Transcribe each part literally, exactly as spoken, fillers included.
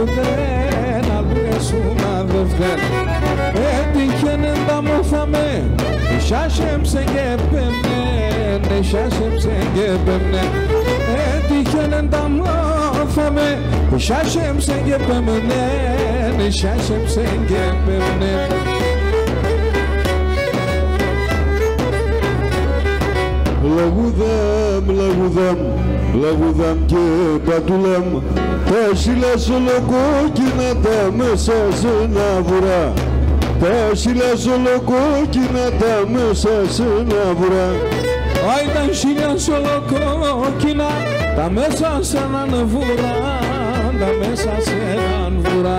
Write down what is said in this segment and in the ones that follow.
που δεν αλπέσουμε δεν φταίνε. Έτυχαινε τα μόθαμε, σάσεψε και πέμνε, σάσεψε και πέμνε. Έτυχαινε τα μόθαμε, σάσεψε και πέμνε, σάσεψε και πέμνε. Λαγουδάμ, λαγουδάμ, λαγουδάμ και πατουλάμ, τα σύλλας ολοκόκκινα τα μέσα σε ένα βουρά. Τα σύλλας ολοκόκκινα τα μέσα σε ένα βουρά. Άι τα σύλλας ολοκόκκινα τα μέσα σε έναν βουρά, τα μέσα σε έναν βουρά.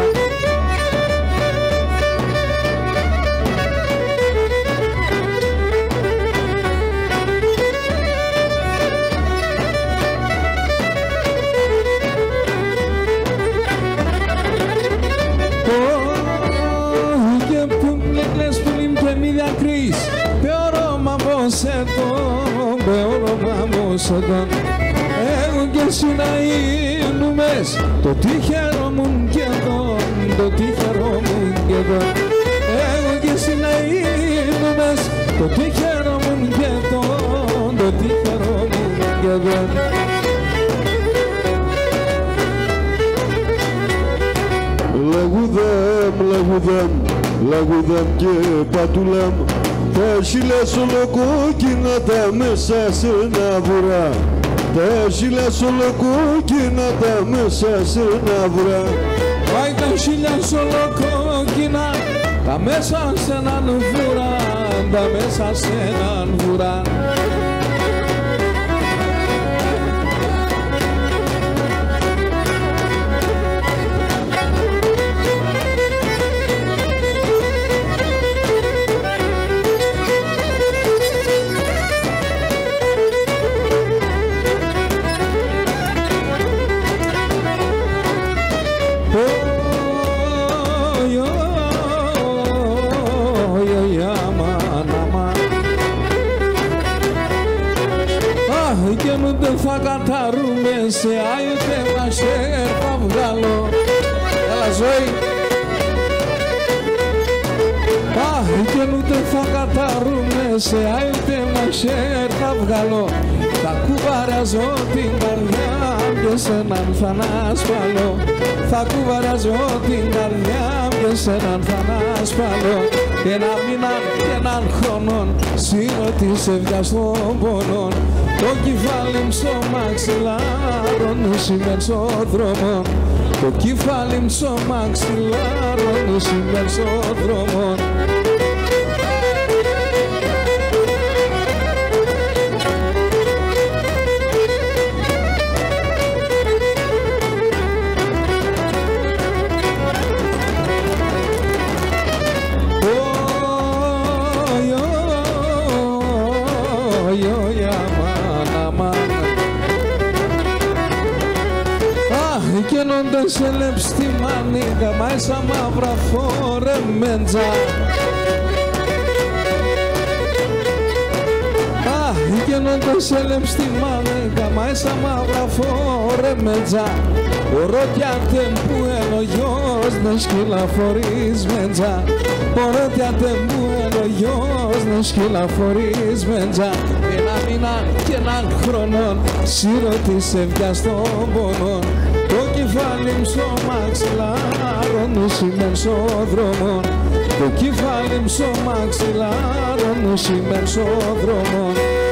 Εγώ και εσύ να είνουμες το τυχερό μου και τον, το τυχερό μου και τον. Εγώ και εσύ να είνουμες το τυχερό μου και τον, το τυχερό μου και τον. Λαγουδάμ, λαγουδάμ, λαγουδάμ και πατουλάμ, τα σύλλας ολοκόκκινα τα μέσα σε ένα βουρά. Τα σύλλας ολοκόκκινα τα μέσα σε ένα βουρά. Άι τα σύλλας ολοκόκκινα τα μέσα σε έναν βουρά, τα μέσα σε έναν βουρά. Θα καταρούμε σε άιουτε μας έρθα βγάλω. Έλα ζωή. Αχ, και ούτε θα καταρούμε σε άιουτε μας έρθα βγάλω. Θα κουβαράζω την καρδιά και σ' έναν θα ανασπαλώ. Θα κουβαράζω την καρδιά και σ' έναν θα ανασπαλώ. Ένα μήνα και έναν χρόνο σύρωτης ευδιαστών πονών. Το κεφάλι μου στο μαξιλάρο νησιμέν στο δρόμο. Το κεφάλι μου στο μαξιλάρο νησιμέν στο δρόμο. Καίνονται σε λεπτή μανίγα, μάισα μαύρα φορεμέντζα. Αχ, καίνονται σε λεπτή μανίγα, μάισα μαύρα φορεμέντζα. Ορώτιατε που είναι ο γιος, να σκύλα φορισμέντζα. Ορώτιατε που είναι ο γιος, να σκύλα φορισμέντζα. Ένα μήνα και έναν χρόνο, σύρωτης ευδιαστών πονών. Το κεφάλι μου στο μαξιλάρο νησιμέν στο δρόμο. Το κεφάλι μου στο μαξιλάρο νησιμέν στο δρόμο.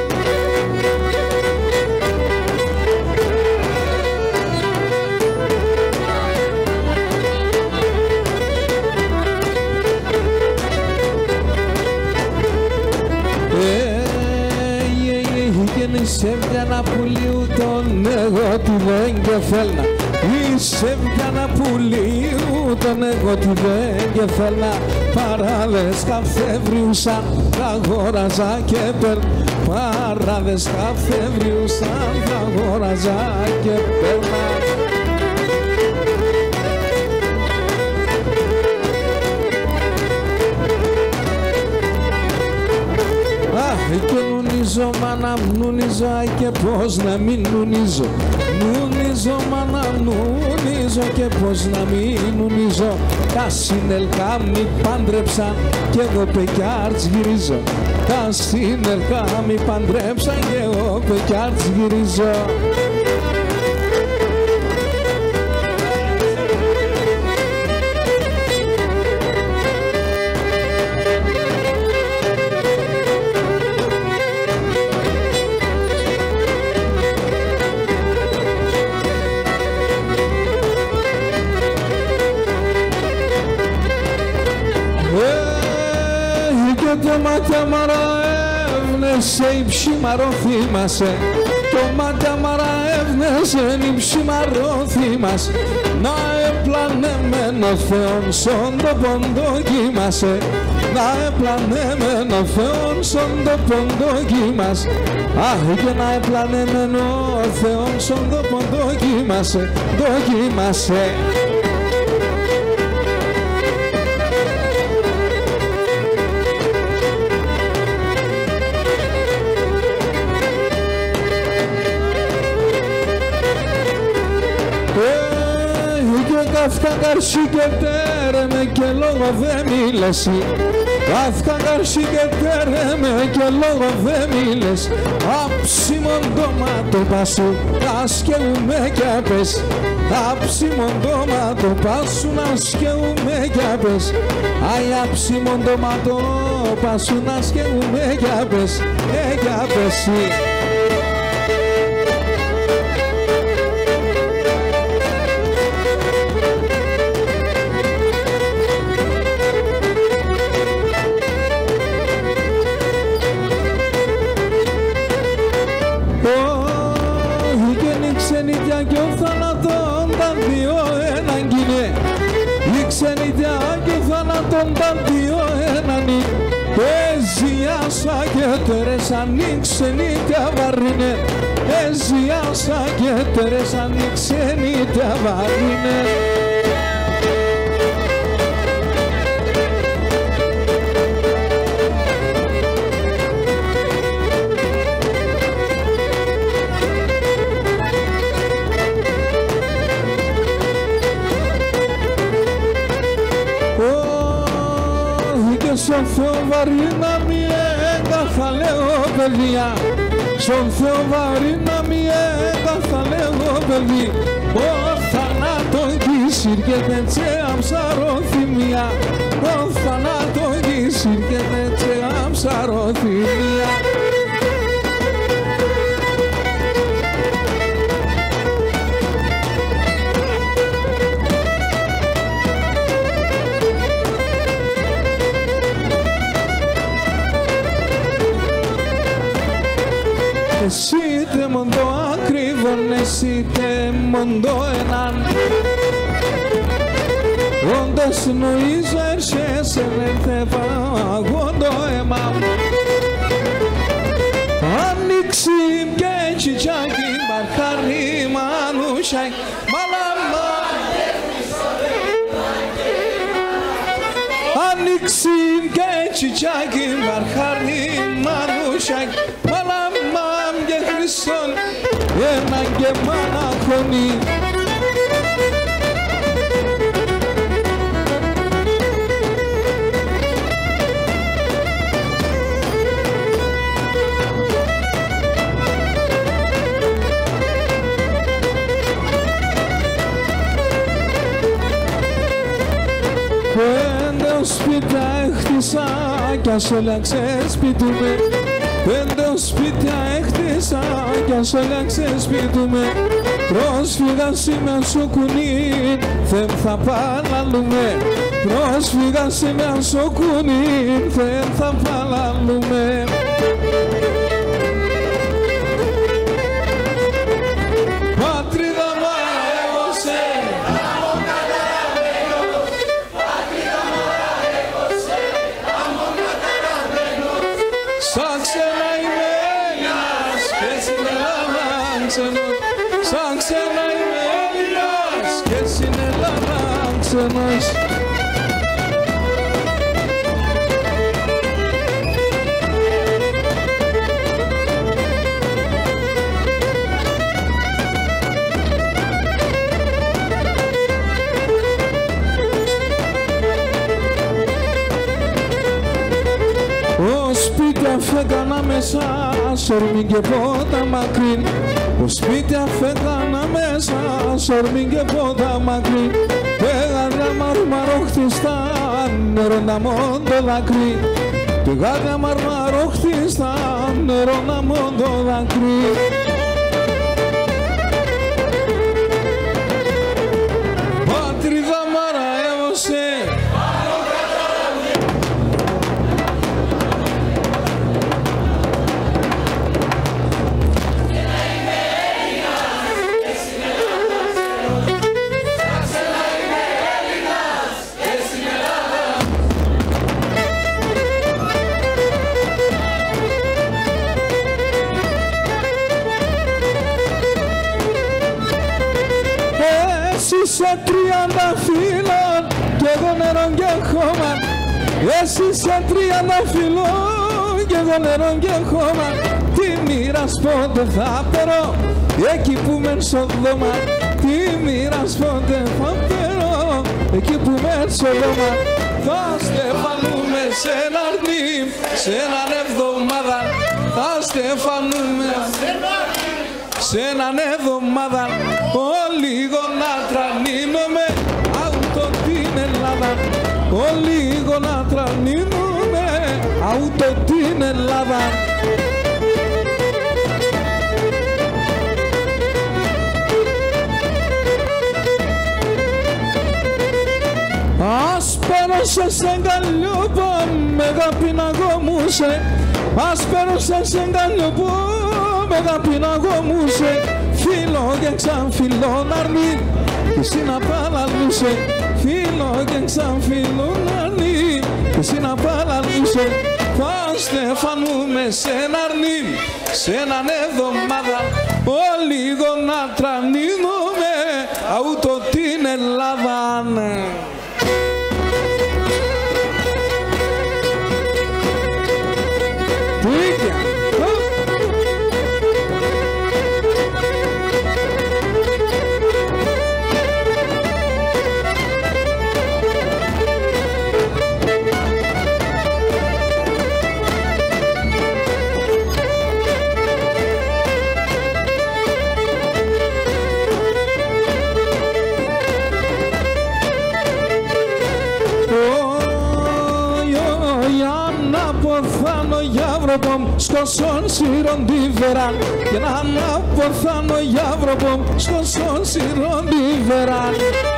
Είσαι μια να πουλίου τον εγώ τι δεν κεφέλνα. Είσαι μια να πουλίου τον εγώ τι δεν κεφέλνα. Παράδες καφεύριουσαν τα αγόραζα και παίρνα. Παράδες καφεύριουσαν τα αγόραζα και παίρνα. Αχ, και νουνίζω μάνα νουνίζω, αι και πως να μην νουνίζω. Νουνίζω μάνα νουνίζω και πως να μην νουνίζω. Τα συνελκά μη πάντρεψαν κι εγώ πεκιάρτς γυρίζω. Τα συνελκά μη πάντρεψαν κι εγώ πεκιάρτς γυρίζω. Το μάτια μαραεύνεσαι, η ψήμαρο θύμασε. Το μάτια μαραεύνεσαι, η ψήμαρο θύμασε. Να επλανεμένο Θεόν σον το ποντό κοίμασε. Να επλανεμένο Θεόν σον το ποντό κοίμασε. Αχ, και να επλανεμένο Θεόν σον το ποντό κοίμασε. Το κοίμασε. Καύκα καρσικετέρε με και λόγο δε μίλεσαι. Καύκα καρσικετέρε με και λόγο δε μίλες. Άψιμον το μάτω πάσου να σκεούμε κι απες. Άψιμον το μάτω πάσου να σκεούμε κι απες. Αι άψιμον το μάτω πάσου να σκεούμε κι απες. Ε κι απες. Και ο θάνατον τα δύο έναν κοινέ. Η ξενιτιά και ο θάνατον τα δύο έναν είναι. Εζιάσα και τερέσαν η ξενιτιά βαρύνε. Εζιάσα και τερέσαν η ξενιτιά βαρύνε. Στον Θεό βαρύ να μη έγκαθα λέω παιδιά. Στον Θεό βαρύ να μη έγκαθα λέω παιδί. Ο θανάτων κι σύρκεται τσε αμψαροθυμία. Ο θανάτων κι σύρκεται τσε αμψαροθυμία. Εσύ τε μοντό ακριβόν, εσύ τε μοντό έναν. Όντως νοίζω έρχεσαι ρε παγόντο αίμα. Ανοίξει και τσιτσάκι μπαρχάρι μανούσαι. Μαλάμα ανοίξει και τσιτσάκι μπαρχάρι μανούσαι. Μαλάμα και Χριστόν έναν και μαναχωνή. Πέντε σπίτια έχτισα κι ας έλαξε σπίτι με. Πέντε σπίτια έχτισα κι ας έλαξε σπίτι με. Πρόσφυγα σήμερα σου κουνήν, δεν θα παλαλούμε. Πρόσφυγα σήμερα σου κουνήν, δεν θα παλαλούμε. Πατρίδα μου εγώ σε σαν ξένα είμαι Έλληνας και συνέλαβα ξενός. Σαν ξένα είμαι Έλληνας και συνέλαβα ξενός. Ο σπίτι αφέγανα μέσα, σορμήν και πότα μακρύν. Ο σπίτι αφέγανα μέσα, σορμήν και πότα μακρύν. Πέγανα μαρμαρόχτιστα, νερό να μόν το δάκρυ. Πέγανα μαρμαρόχτιστα, νερό να μόν το δάκρυ. Πατρίδα μάρα έβωσε. Σε τριάντα φίλων κι εγώ νερό και χώμα. Εσύ σε τριάντα φίλων κι εγώ νερό και χώμα. Τι μοίρας πότε θα περώ εκεί που μεν στο δώμα. Τι μοίρας πότε θα περώ εκεί που μεν στο δώμα. Θα στεφανούμε σε έναν νυμ, σε έναν εβδομάδα. Θα στεφανούμε σε έναν εβδομάδα. Λίγο να τρανίνομαι αούτο την Ελλάδα. Λίγο να τρανίνομαι αούτο την Ελλάδα. Άσπερωσες εγκαλιόπο με αγάπη να γομούσε. Άσπερωσες εγκαλιόπο με αγάπη να γομούσε. Φίλο και ξανφιλό να αρνεί και εσύ να παραλούσε. Φίλο και ξανφιλό να αρνεί και εσύ να παραλούσε. Θα στεφανούμε σε ένα αρνί, σε έναν εβδομάδα. Ο λίγο να τρανίνουμε αούτο την Ελλάδα. Τίκια. Σκοσόν σύρον τη βεράν και να αναποθάνω για βροπό. Σκοσόν σύρον τη βεράν.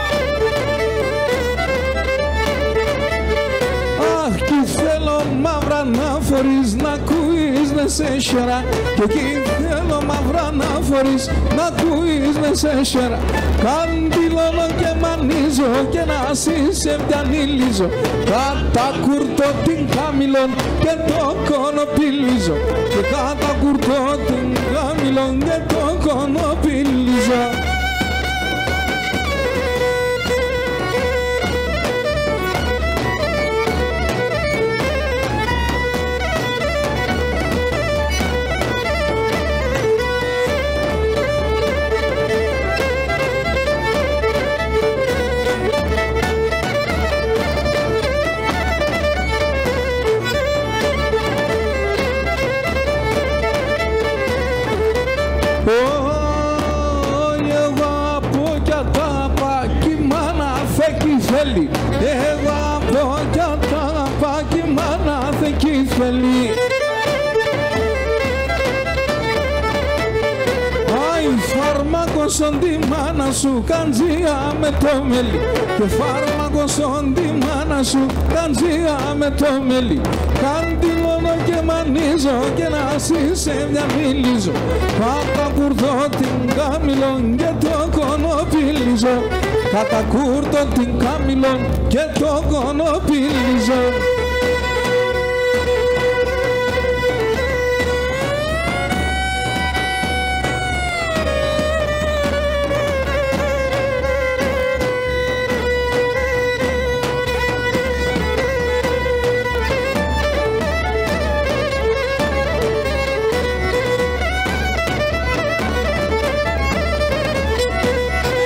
Αχ, κι θέλω μαύρα να φορείς, να ακούεις με σε σέρα. Και εκεί θέλω μαύρα να φορείς, να ακούεις με σε σέρα. Καντιλώνω και μανίζω και να σε πιανιλίζω. Κατά κουρτώ την χαμηλών και το κονοπιλίζω. Και κατά κουρτώ την χαμηλών και το κονοπιλίζω. Εγώ από κι τα πάκι μάνα θεκή θέλει. Άι φάρμακος ον τη μάνα σου καντζία με το μέλι. Και φάρμακος ον τη μάνα σου καντζία με το μέλι. Καντιλώνω και μανίζω και να σε μια μιλίζω. Κατά κουρδώ την καμιλόν και το κονοπιλίζω. Κατά κούρτο την καμιλόν και το κονοπιλίζω.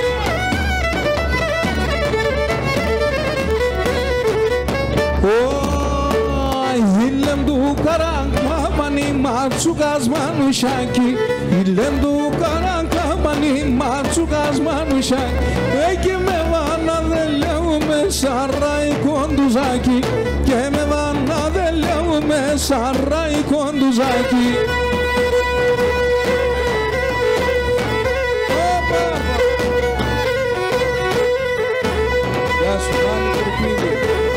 Oh καραγκάμανι ματσούκας μανουσάκι, ηλέν του καραγκάμανι ματσούκας μανουσάκι, εκεί με βάνα δεν λέουμε σαράι κοντουζάκι, και με βάνα δεν λέουμε σαράι κοντουζάκι. Γεια σου, Μάνη Κορπίδη.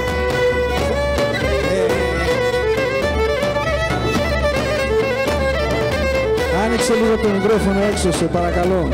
Άνοιξε λίγο το μικρόφωνο έξω, σε παρακαλώ.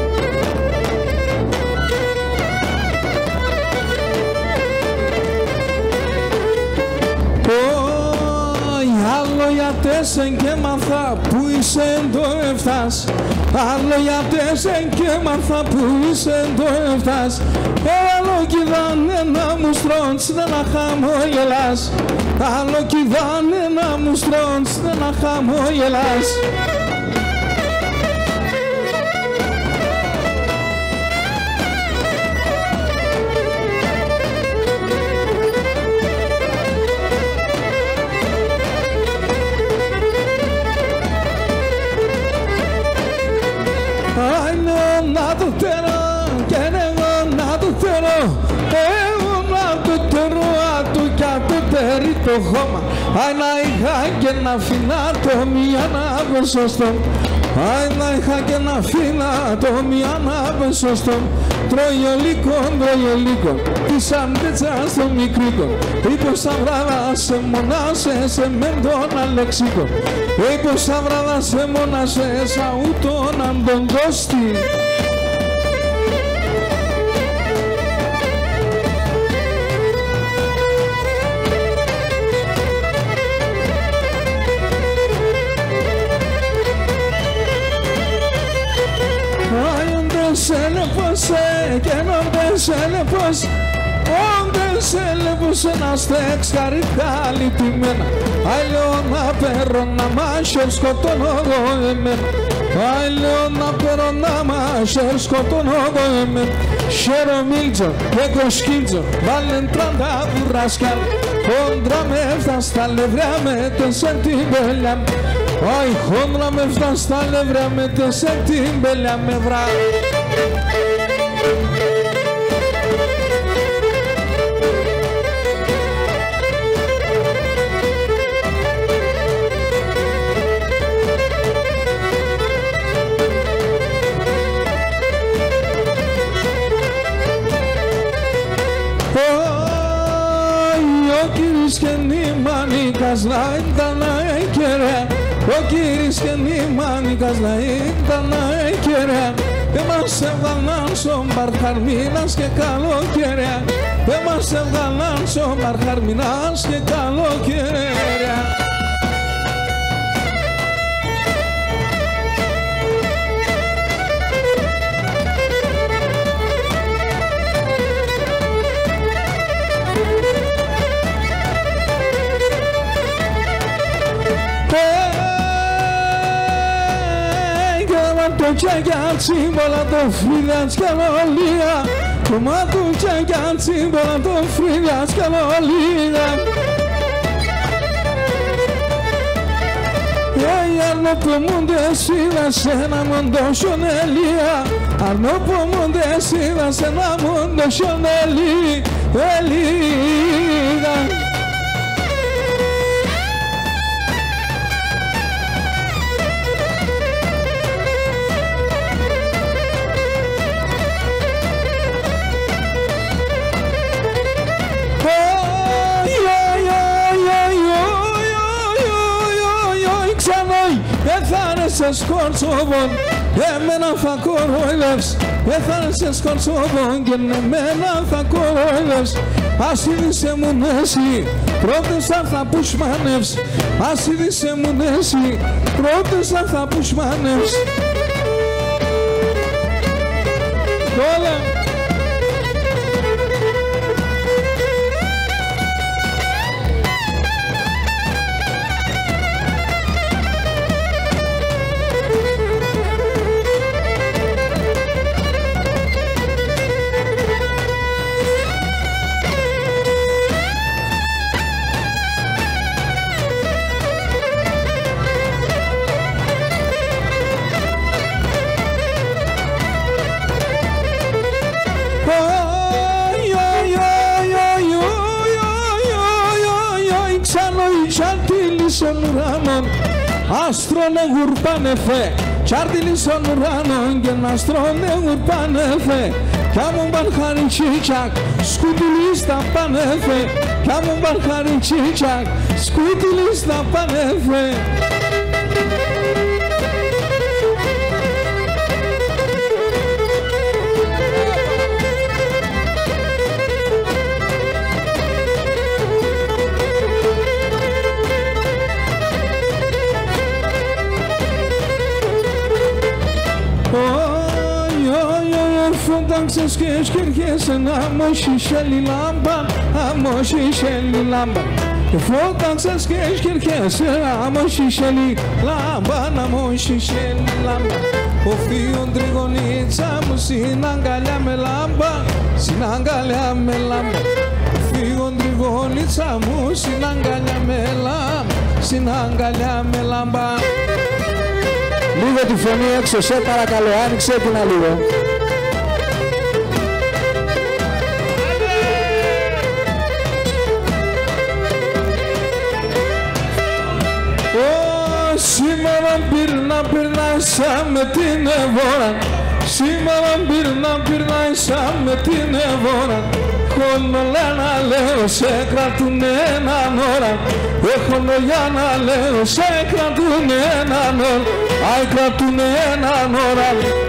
Άλλο για τέσσερ και μάθα που είσαι το εφτάς, άλλο για τέσσερ και μάθα που είσαι το εφτάς, άλλο κηδάνε να μου στρώνεις δεν να χαμογελάς, άλλο κηδάνε να μου στρώνεις δεν να χαμογελάς. Να το θέλω και εγώ να το θέλω, εγώ να το θέλω άτου κι άτου τερί το χώμα, άι να είχα και να φύνα το μία να βεσοστώ, άι να είχα και να φύνα το μία να βεσοστώ, τρώει ο λύκον, τρώει ο λύκον, της αμπέτσα στο μικρίκον, είπος θα βράδα σε μονάσε σε μεν τον αλεξίκον, είπος θα βράδα σε μονάσε σα ούτον αν τον κώστη. Σε λεπώσε και να σε λεπώσε, όντες σε λεπώσε να στέξ χαρικά λυπημένα, άι λέω να παίρνω να μάσερ σκοτώνω εγώ εμένα, άι λέω να παίρνω να μάσερ σκοτώνω εγώ εμένα, χαίρο μίλτζο και κοσκίτζο, βάλεν τράντα βουρασκάλ, χόντρα με έφτα στα λευριά με τεσσέ την πέλια, άι χόντρα με έφτα στα λευριά με τεσσέ την πέλια με βρά. Ο κύρις και νημάνικας να ήταν αεκερέα, ο κύρις και νημάνικας να ήταν αεκερέα, δεν μας έβγαλαν στον Παρχαρμίνας και καλοκαιρέα, δεν μας έβγαλαν στον Παρχαρμίνας και καλοκαιρέα. Το για τσίμπολα το φρύδια σκαλολία, το μάτουκια για τσίμπολα το φρύδια σκαλολία. Ει αρνό πλωμούντες είδα σε ένα μοντό σιονελία, αρνό πλωμούντες είδα σε ένα μοντό σιονελία. Σε σκορτσόβον, εμένα θα κοροϊδεύς, έθανε σε σκορτσόβον και εμένα θα κοροϊδεύς. Ας είδησε μου νέση, πρώτες θα πουσμάνευς, ας είδησε μου νέση, πρώτες θα πουσμάνευς. Όλα. στον ουρανό, άστρωνε γουρπάνεφε, τσάρτιλι στον ουρανό και να στρώνε γουρπάνεφε. Κι άμουν μπαρχάρι τσίτσακ, σκούτιλι στα πανέφε, κι άμουν μπαρχάρι τσίτσακ, σκούτιλι στα πανέφε. Φόνταξες και σκερχέσαι να μοσίσελη λάμπα, αμοσίσελη λάμπα. Φόνταξες και σκερχέσαι να μοσίσελη λάμπα, αμοσίσελη λάμπα. Ο φίον τριγωνίτσα μου συναγκαλιά με λάμπα, συναγκαλιά με λάμπα. Ο φίον τριγωνίτσα μου συναγκαλιά με λάμπα, συναγκαλιά με λάμπα. Λίγο τη φωνή έξω, σε παρακαλώ, άνοιξε την λίγο. Σήμερα πυρνά πυρνάσα με την εβόρα, σήμερα πυρνά πυρνάσα με την εβόρα. Έχω για να λέω σε κρατούν έναν ώρα, έχω για να λέω σε κρατούν έναν ώρα, άι κρατούν έναν ώρα.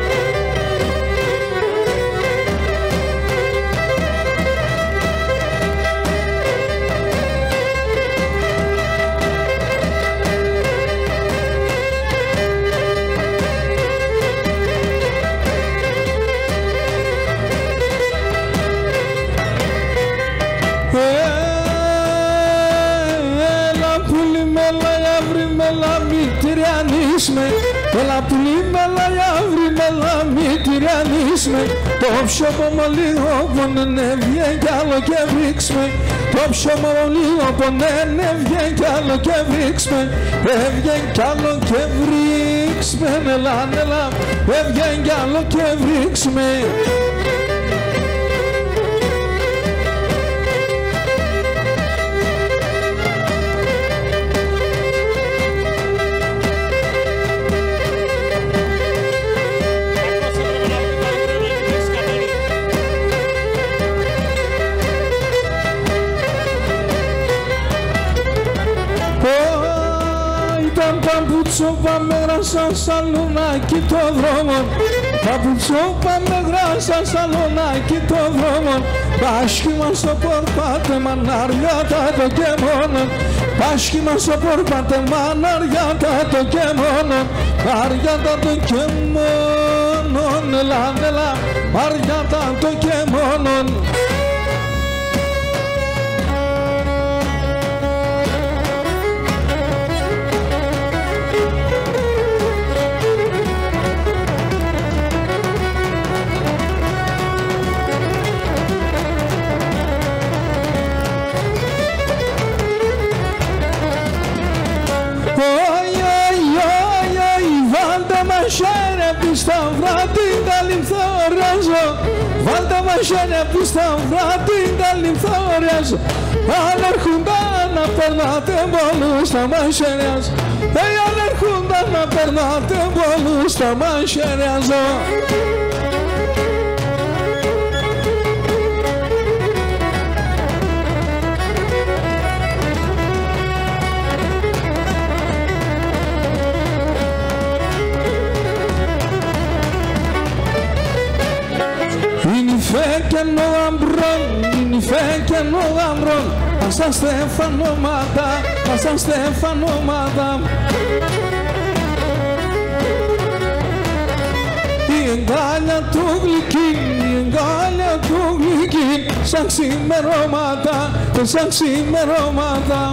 Έλα πουλί μέλα για βρει μέλα μη τυριανίσμε. Το ψωμό μου λίγο πονένε βγαίνει κι άλλο και βρίξμε. Το ψωμό μου λίγο πονένε βγαίνει κι άλλο και βρίξμε. Έβγαινε κι άλλο και βρίξμε. Έλα έλα έβγαινε κι άλλο και βρίξμε. Παπουτσόπα με γράσα σαλονάκι το δρόμο, παπουτσόπα με γράσα σαλονάκι το δρόμο. Πάσχημα στο πορπάτε μαναριάτα το και μόνο, πάσχημα στο πορπάτε μαναριάτα το και μόνο, αριάτα το και μόνο, έλα έλα, αριάτα το και μόνο. Στα βράδυ τα λιθόριαζω, βάλτε μαχαίρια που στα βράδυ τα λιθόριαζω. Αν έρχονταν να περνάτε πολλούς τα μαχαίριαζω, αν έρχονταν να περνάτε πολλούς τα μαχαίριαζω. Φέκαινο γαμπρόν, είναι φέκαινο γαμπρόν, πάσα στεφανώματα, πάσα στεφανώματα. Η εγκάλια του γλυκή, η εγκάλια του γλυκή, σαν ξημερώματα, σαν ξημερώματα.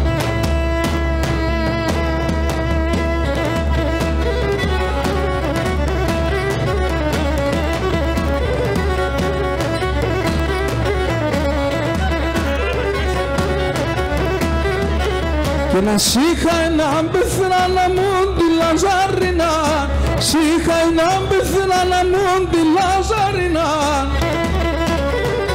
Και να σ' είχα έναν πεθρά να μου τη λαζαρίνα, σ' είχα έναν πεθρά να μου τη λαζαρίνα.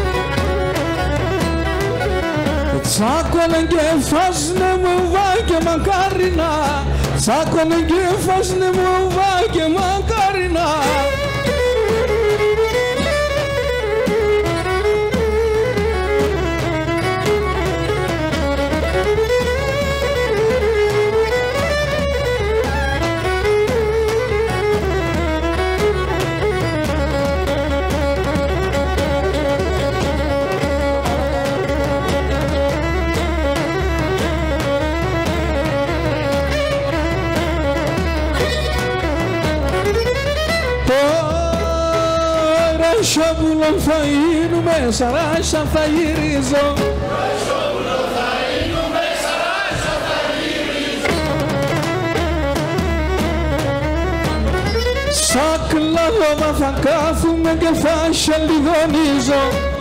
Τσάκωνε και φάσνε μου βάει και μ' μακάρινα, σάκωνε και φάσνε μοβά και μακάρινα. Σαμπουλόν θα γίνουμε, σαράσια θα γυρίζω. Σαμπουλόν θα γίνουμε, σαράσια θα γυρίζω. Σαν κλάδωμα θα κάθουμε και θα σε λιδονίζω.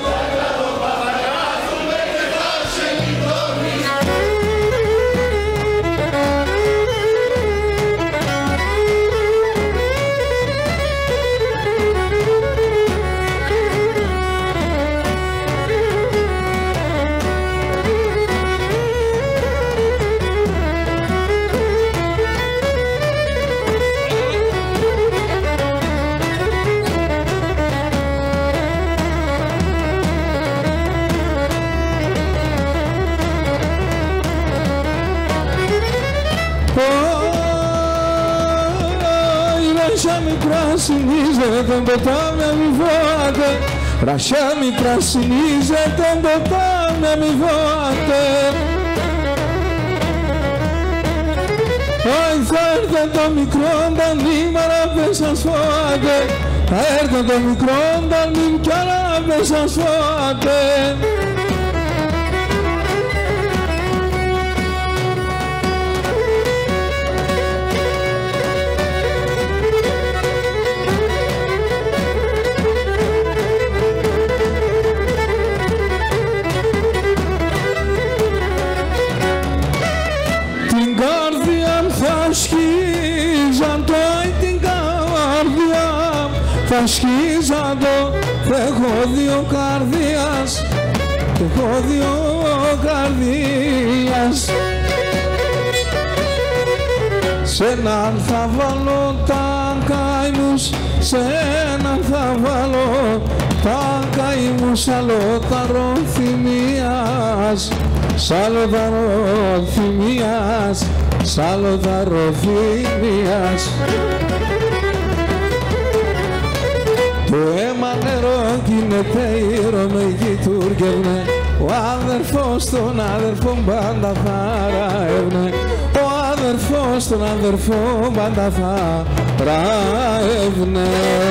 Ράσια μη πρασινίζεται, ποτάμια μη φοβάται. Ράσια μη πρασινίζεται, ποτάμια μη φοβάται. Ω, θα έρθει το μικρό τα νήμαρα πες σας φοβάται. Θα έρθει το μικρό τα νήμαρα πες σας φοβάται. Σχίζαν το την καρδιά, θα σχίζαν το, έχω δύο καρδίας, έχω δύο καρδίας. Σ' έναν θα βάλω τα καημούς, σ' έναν θα βάλω τα καημούς, άλλο τα ροθυμίας, σ' άλλο τα ροθυμίας, σ' άλλο τα ροθυμίας. Το αίμα νερό γίνεται, η Ρωμαϊκή γειτουργεύνε, ο αδερφός τον αδερφό πάντα θα ραεύνε, ο αδερφός τον αδερφό πάντα θα ραεύνε.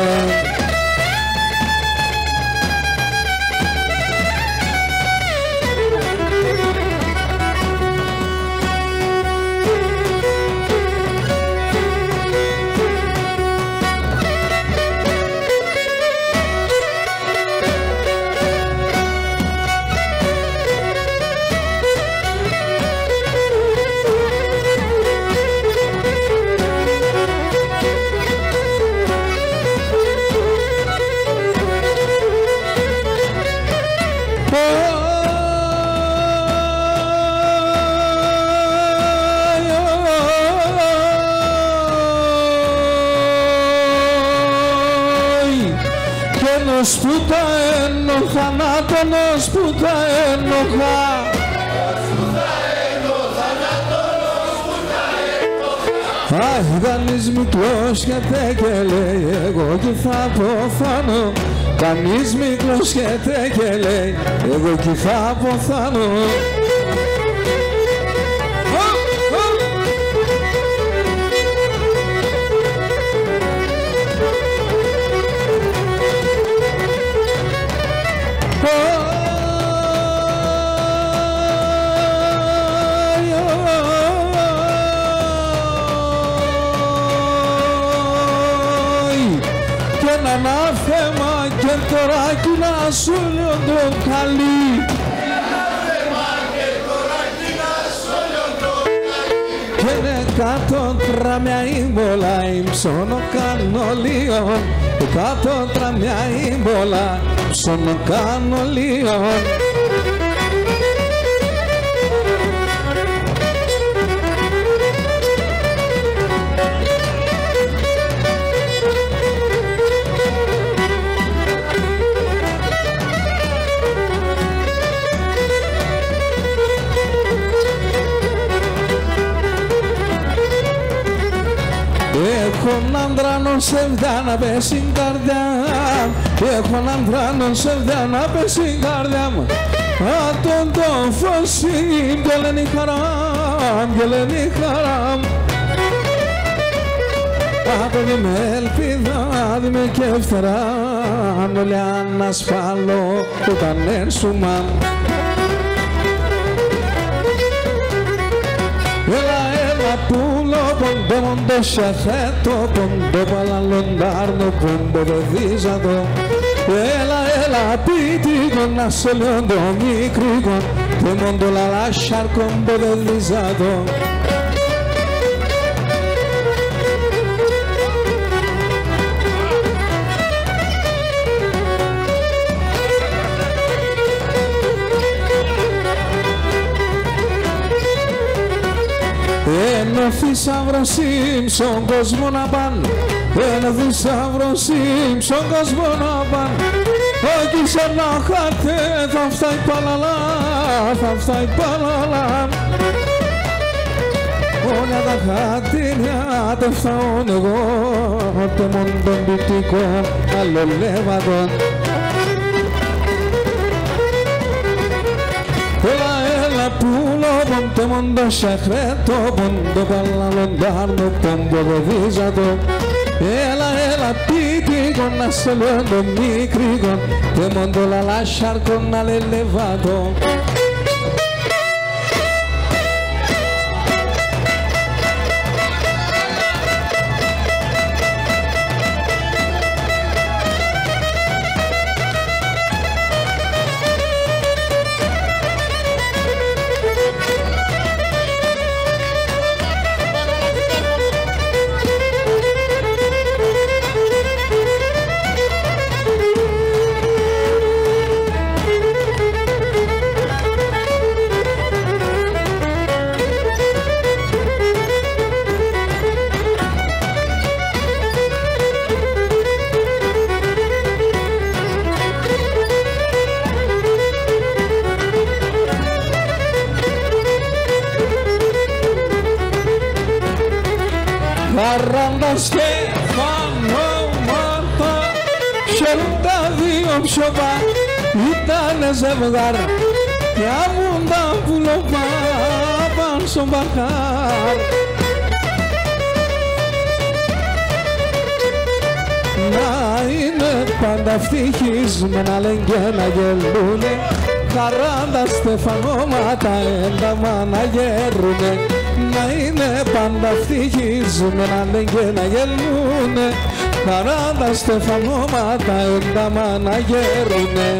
Ενός που τα ένοχα, να τον ως που τα ένοχα. Αχ, κανείς μικρός σκέται και λέει εγώ κι θα αποθάνω. Κανείς μικρός σκέται και λέει εγώ κι θα αποθάνω. Ανάθεμα και τώρα κι να σου λέω το καλή. Ανάθεμα και τώρα κι να σου λέω το καλή. Και είναι κάτω τραμιά ύμπολα ύψωνο κάνω λίον. Και κάτω τραμιά ύμπολα ύψωνο κάνω λίον. Έχω έναν τράνο σε να πες στην καρδιά. Έχω έναν τράνο σε να πες στην καρδιά μου. Άτον το φωσί, ποιο λένε η χαρά, ποιο λένε η χαρά. Άτον δε με ελπίδα, δε με και φτερά. Όλοι ανασφάλω όταν έρσουμα. Έλα, έλα πουλο, ποντο, μοντο, σεχέτο, ποντο, παλαλοντάρνο, ποντο, βεδίζατο. Έλα, έλα πίτικο, να σε λέω το μικρίκο, τε μοντο, λαλάσσαρκο, ποντο, βεδίζατο. Ένα θησαύρο στον κόσμο να πάνε, ένα θησαύρο στον κόσμο να πάνε. Όχι σαν να χάτε, θα φτάει παλαλά, θα φτάει παλαλά. Όλα τα χάτηρια τα φτάω εγώ, τε μόνο τον πιτικό, άλλο λέβατο. Έλα, έλα πουλο, πόντε μόντο σεχρέτο, πόντο παλαλοντάρνο, πόντο βεδίζατο. Έλα, έλα πίτικο, να σε λέω το μικρίκο, τε μόντο λαλάσσαρκο, να λελεβάτο. Καράντα Στέφανο Μάρτα, χαίρουν τα δύο ψωμά, ήτανε ζευγάρ, κι άμουν τα πουλοπά παν στον μπαχάρ. Να είναι πάντα ευτυχισμένα, λένε και να γελούνε, Καράντα Στέφανο Μάρτα, ένταμα να γέρουνε. Να είναι πάντα ευτυχισμένα, λένε και να γελούνε, Καράντα Στεφανώματα, ένταμα να γέρουνε.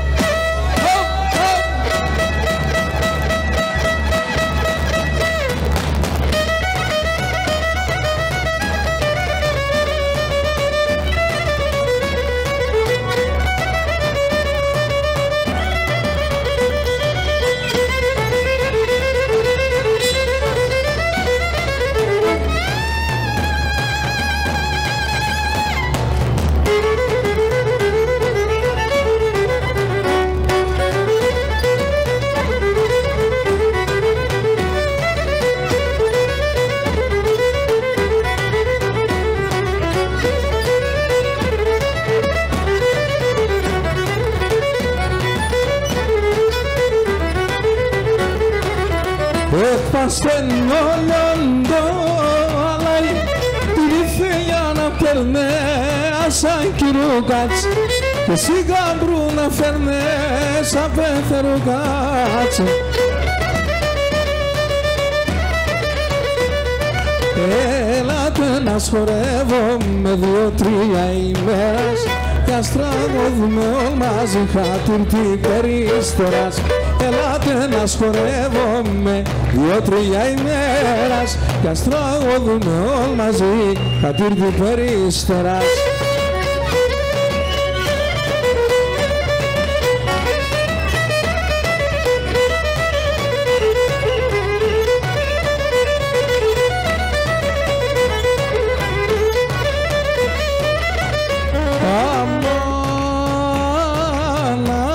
Παστενόλοντο αλάι, την ήρθε για να παίρνε σαν κυρούκατς, και σιγάμπρου να φέρνε σαν πεθερούκατς. Έλατε να σχορεύω με δύο-τρία ημέρας, κι ας τραγωδούμε όλοι μαζί χατήρτη περίστερας. Έλατε να σχορεύομαι δύο-τρία ημέρας, κι ας τραγωδούμε όλοι μαζί χατήρτη περίστερας.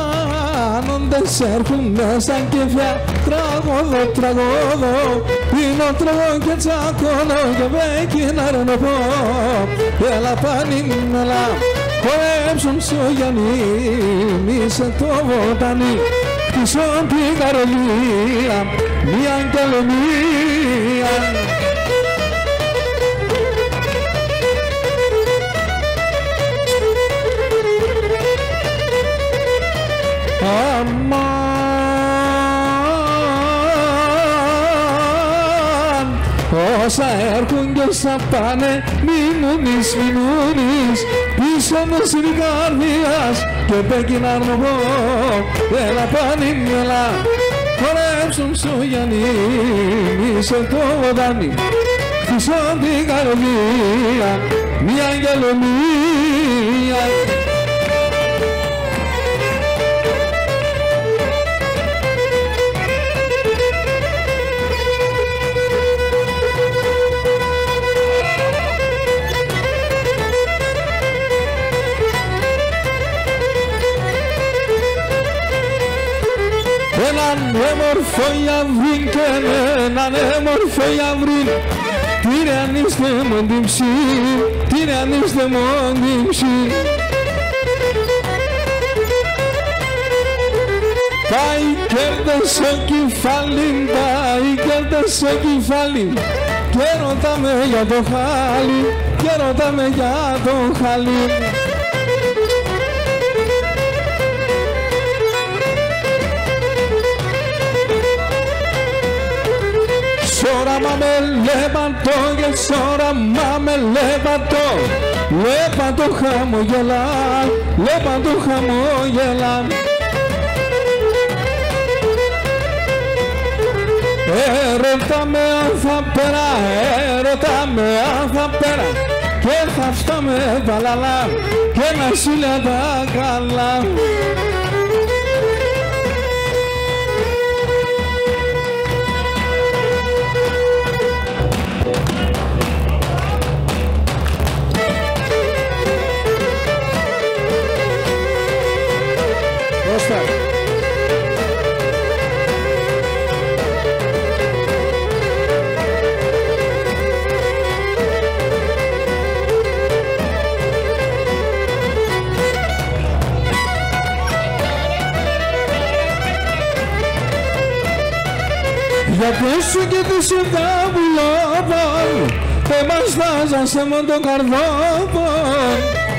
Έρχουνε σαν κεφιά, τραγωδό, τραγωδό, πίνω, τρώω και τσακώνω και πέκεινα ρε να πω. Έλα πάνι μου, έλα, χορέψουν στο Γιάννη, μη σε το βοτάνι. Χτίσω την καρολία, μια κι άλλο μία. Αμάν, όσα έρχουν κι όσα πάνε, μείνουνις, μείνουνις, πίσω μες την καρδιάς και πέκεινα αρνοβώ. Έλα πάνι μου, έλα, χορέψουν στο Γιάννη, μη σε το βοτάνι. Χτίσω την καρδία, μια κι άλλο μία. Έναν έμορφο γιαυρήν και έναν έμορφο γιαυρήν, τι ρε αν είστε μοντιμψή, τι ρε αν είστε μοντιμψή. Πάει κέρδες στο κεφάλι, πάει κέρδες στο κεφάλι, και ρωτάμε για το χάλι, και ρωτάμε για το χάλι. Σόραμα με λέπατο και σόραμα με λέπατο, λέπατο χαμογελά, λέπατο χαμογελά. Έρωτα με αν θα πέρα, έρωτα με αν θα πέρα, και θα φτάμε βαλαλά και να σίλια τα καλά. Γιατί σου και τη σιωτά βουλόπων, εμάς βάζασε μόνο το καρδόπον.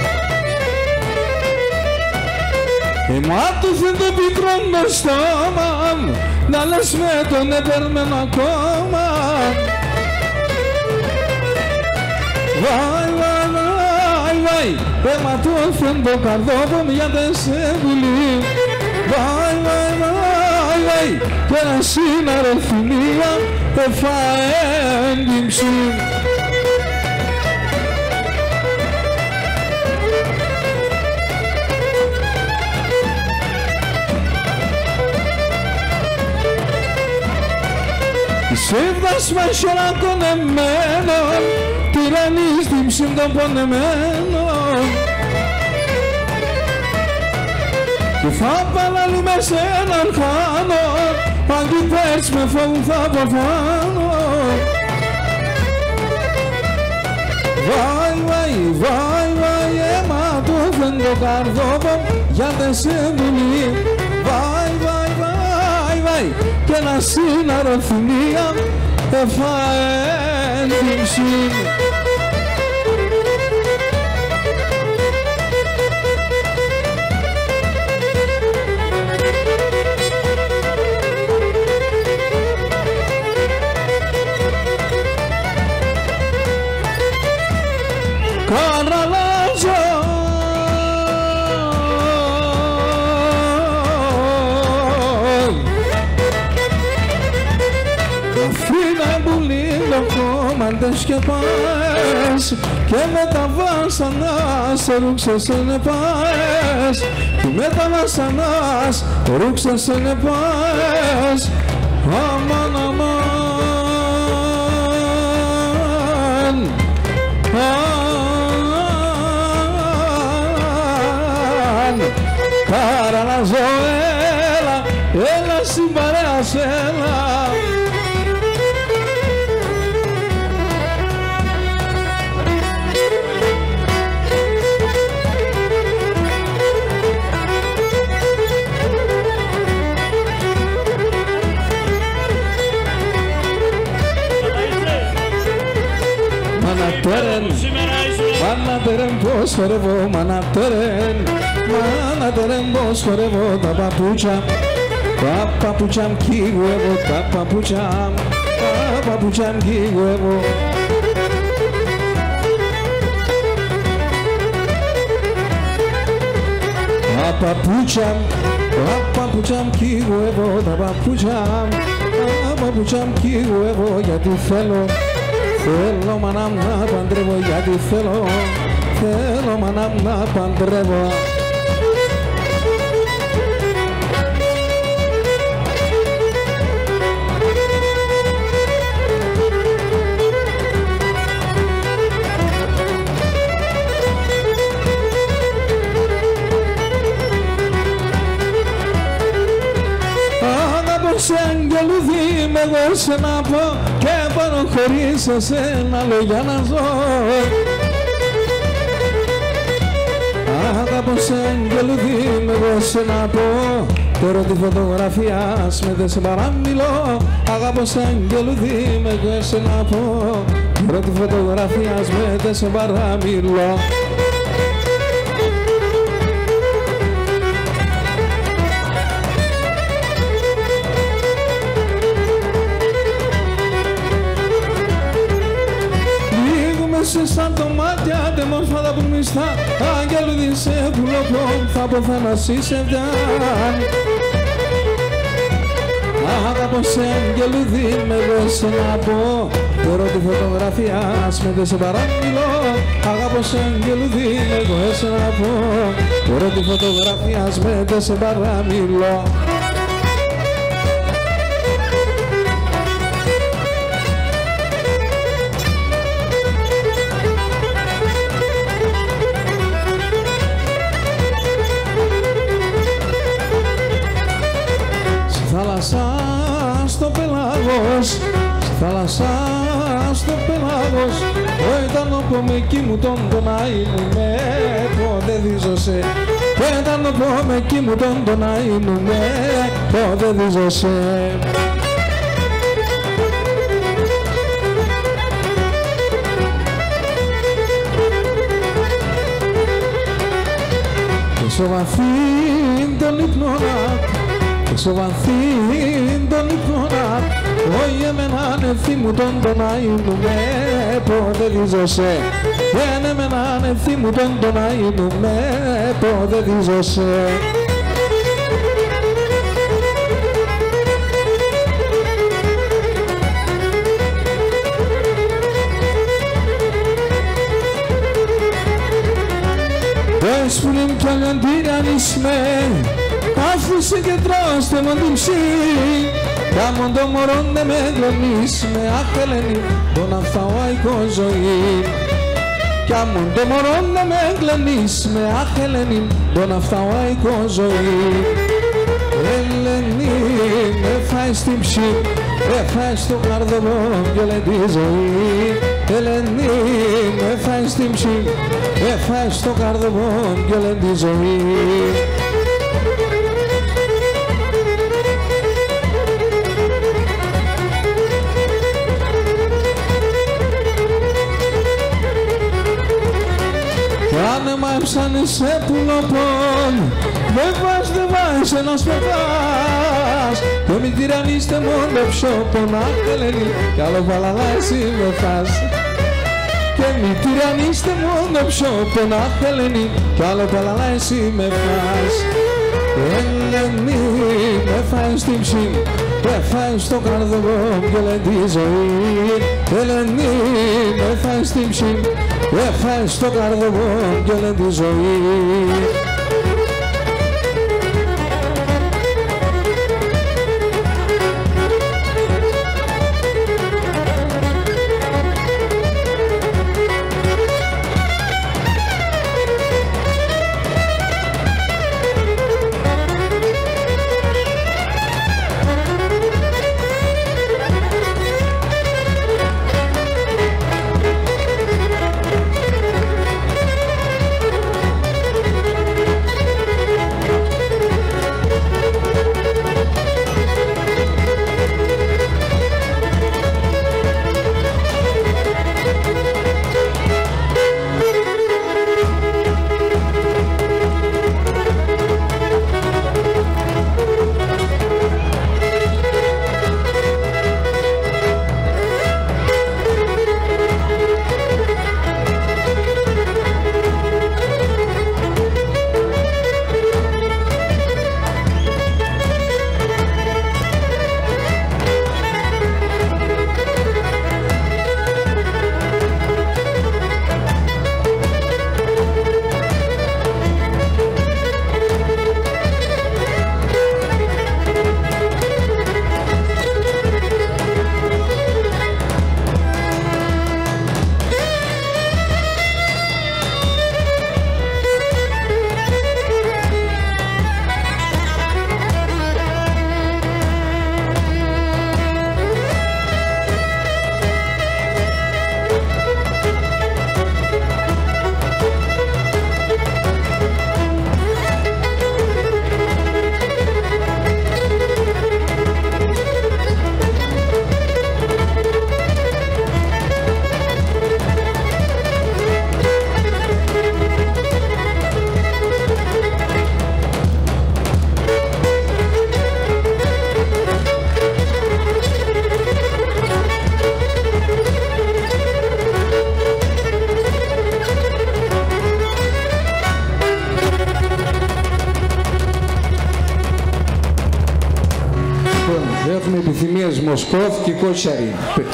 Εμάτουθε το πικρό το στόμα, να λες με τον επερμένο ακόμα. Βάι, βάι, βάι, βάι, εμάτουθε το καρδόπον για τεσσεβουλή. Βάι, βάι, βάι, βάι, και ένα σύναρο θυμία εφαέν την ψή. Σύμβας μασιόρα κονεμένων, τυραννής την ψήμ των πονεμένων. Και θα παραλούμε σε έναν χάνο, αν την πες με φόβου θα αποφάνω. Βάι, βάι, βάι, βάι, αίμα του φεν το καρδόπο για τεσσεβουλή. Βάι, βάι, βάι, βάι, και ένα σύναρο θυμία εφαέν την ψή. Καραλάζω Αφήνα πουλί λοκόμαντες και πας, και με τα βάσανα σε ρούξες σε νεπάς, και με τα βάσανα σε ρούξες σε νεπάς. Αμάν, αμάν, αμάν, Καραλάζω, έλα, έλα στην παρέα, έλα. μανατέρεν, μανατέρεν πως χορεύω, μανατέρεν, μανατέρεν πως χορεύω τα παπούτσια, τα παπούτσια μ' κυγουεύω, τα παπούτσια, τα παπούτσια μ' κυγουεύω. Τα παπούτσια, τα παπούτσια μ' κυγουεύω, τα παπούτσια, τα παπούτσια μ' κυγουεύω γιατί θέλω. Θέλω μάνα μου να παντρεύω γιατί θέλω, θέλω μάνα μου να παντρεύω. Αγάπω σε αγγελούδι με εγώ σε να πω και πάνω χωρίς εσένα λόγια να ζω. Αγάπω σε αγγελούδι με εγώ σε να πω τώρα τη φωτογραφία με δε σε παραμιλώ. Αγάπω σε αγγελούδι με εγώ σε να πω τώρα τη φωτογραφία με δε σε παραμιλώ. Σαν το μάτια τε μόρφα τα πουρμιστά αγγελούδι σε πουλοπό θα αποθανασί σε βιάν. Αγαπώ σε αγγελούδι με δε σε να πω τώρα τη φωτογραφία με δε σε παραμιλώ. Αγαπώ σε αγγελούδι με δε σε να πω τώρα τη φωτογραφία με δε σε παραμιλώ. Θάλασσα στο πελάγος, θάλασσα στο πελάγος, ο ήτανο με εκεί μου τον πονάει μου με πότε δίζωσε. Ο ήτανο με εκεί μου τον πονάει μου με πότε δίζωσε. Και στο βαθύ τον ύπνονα, στο βαθύ τον ύπνονα, όχι εμένα ευθύ μου τον πονάει μου με πότε δίζωσε. Δεν εμένα ευθύ μου τον πονάει μου με πότε δίζωσε. Πες που είναι κι αλλιαντήρανης με άφησε και τρώστε μου την ψή. Κάμον το μωρόν δε με γλωνείς με άχελενη τον αφθαουαϊκό ζωή. Κάμον το μωρόν δε με γλωνείς με άχελενη τον αφθαουαϊκό ζωή. Ελένη με φάει στην ψή, με φάει στο καρδοβό κι όλη τη ζωή. Ελένη με φάει στην ψή, με φάει στο καρδοβό κι όλη τη ζωή. Άνεμα έψανε σε πουλοπών, δεν βάζ, δεν βάζ ένας πετάς. Και μη τυραννίστε μόνο ψώπον, άχελενη, κι άλλο παλαλά εσύ με φας. Και μη τυραννίστε μόνο ψώπον, άχελενη, κι άλλο παλαλά εσύ με φας. Ελένη με φάει στην ψή, με φάει στο καρδοβό κι όλη τη ζωή. Ελένη με φάει στην ψή, με φάει στο καρδοβό κι όλη τη ζωή. Москов και Κότσαρη.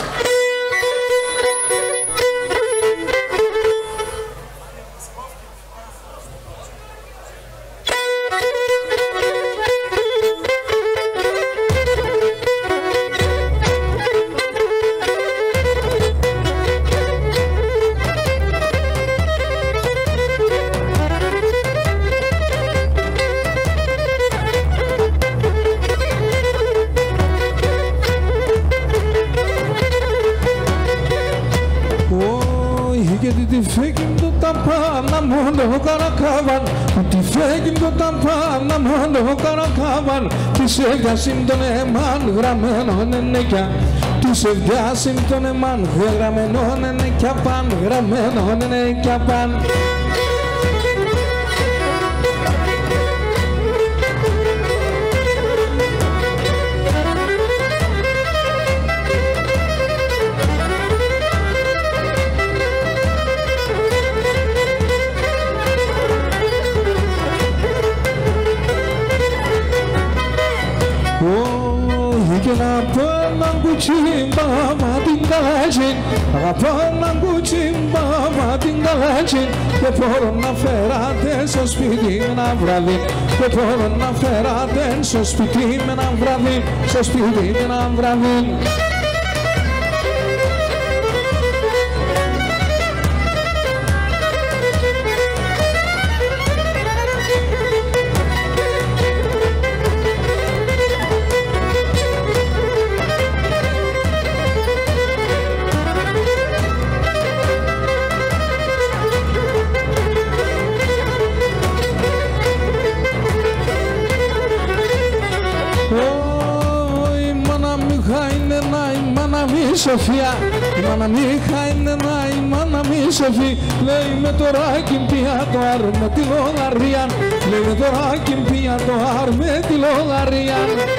Της εβιάσιμ τον εμάν γραμμένον ενεκιά. Της εβιάσιμ τον εμάν γραμμένον ενεκιά παν, γραμμένον ενεκιά παν. Μα την καλέτσιν, αγαπώ να κουτσιν, μα την καλέτσιν. Δεν μπορώ να φεράτε στο σπίτι με ένα βράδυ. Δεν μπορώ να φεράτε στο σπίτι με ένα βράδυ. Στο σπίτι με ένα βράδυ. Σοφία, η μάνα μη χάινενα, η μάνα μη σοφή. Λέει με το ράκι πια το αρ με τη λογαρία. Λέει με το ράκι πια το αρ με τη λογαρία.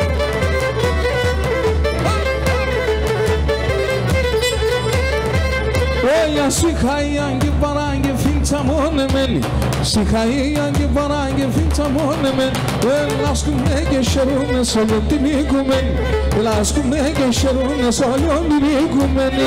Όγια σιχαΐαν και παράγγε φίντσα μόνεμένη. Σιχαΐαν και παράγγε φίντσα μόνεμένη. Ελάσκουμε και χαιρούμε σ' όλο την οικουμένη. Ελάσκουμε και χαιρούμε σ' όλο την οικουμένη.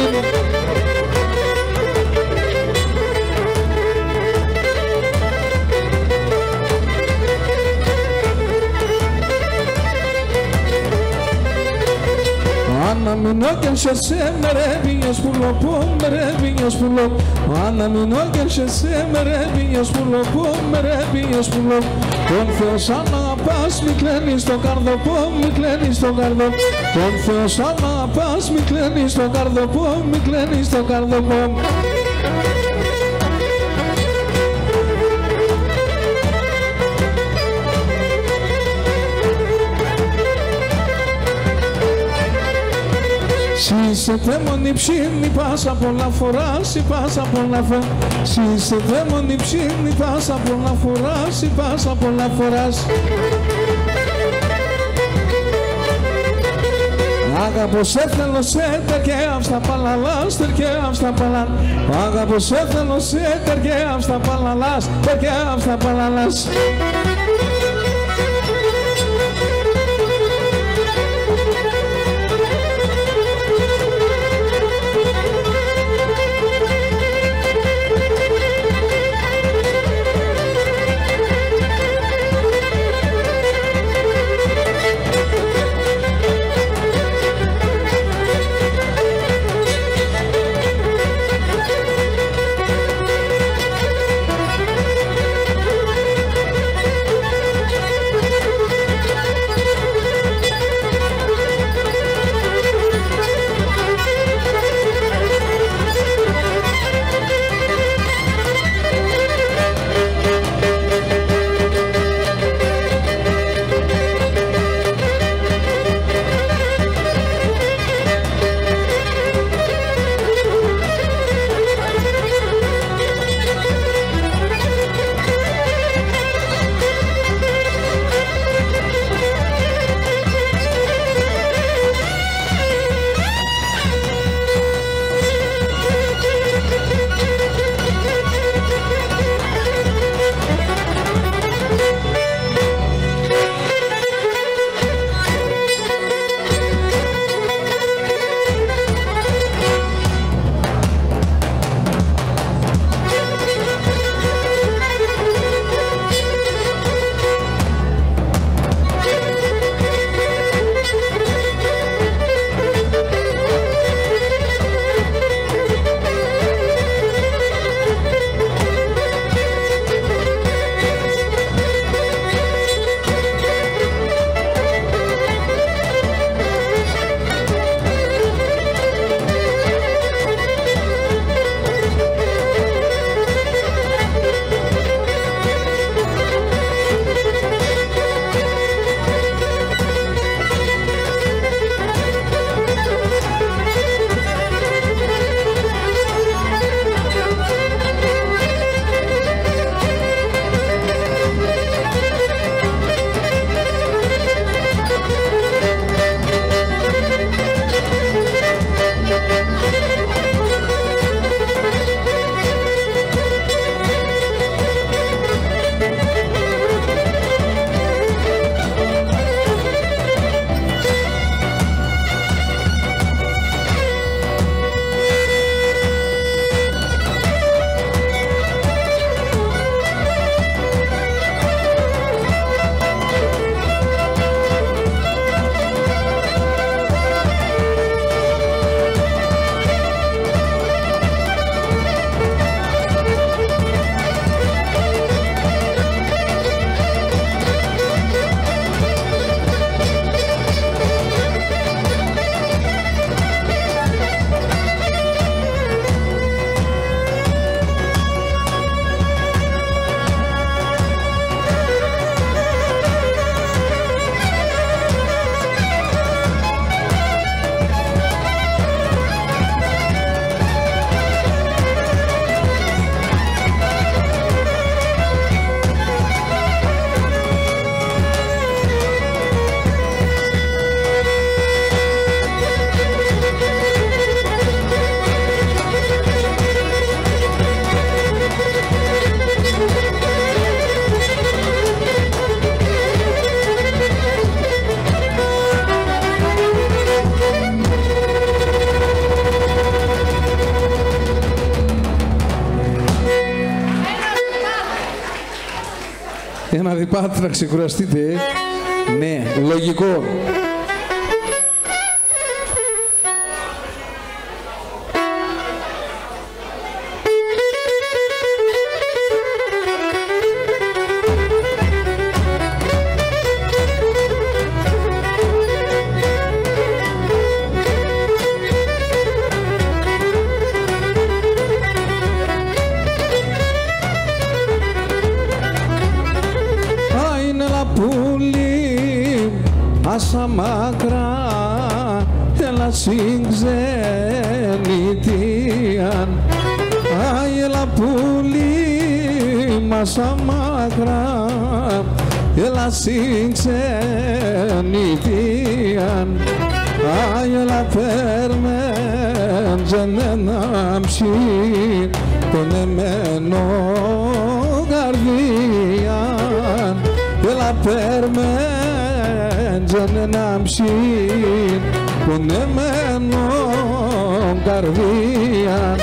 Αναμεινώ και σε σε μερεύγες πουλό, που μερεύγες πουλό. Αναμεινώ και σε σε μερεύγες πουλό, που μερεύγες πουλό. Τον Θεό σαν αγαπάς μη κλαίνεις το καρδοπό, μη κλαίνεις το καρδοπό. Τον Θεό σαν αγαπάς μη κλαίνεις το καρδοπό, μη κλαίνεις το καρδοπό. Είσαι δαίμονη ψήνη πάσα πολλά φορά, σι πάσα πολλά φορά. Είσαι δαίμονη ψήνη πάσα πολλά φορά, σι πάσα πολλά φορά. Αγαπώ σε θέλω σε τερκέα στα παλαλάς, τερκέα στα παλαλάς. Αγαπώ σε θέλω σε τερκέα στα παλαλάς, τερκέα στα παλαλάς. να δει, πάτε να ξεκουραστείτε. Ε. Ναι, λογικό. Άσα μακρά, έλα στην ξενιτίαν. Άι, έλα πουλί, μάσα μακρά, έλα στην ξενιτίαν. Άι, έλα πέρμεντζεν ένα ψι, τον εμένο καρδίαν. Έλα πέρμεντζεν ένα ψι, τον εμένο καρδίαν.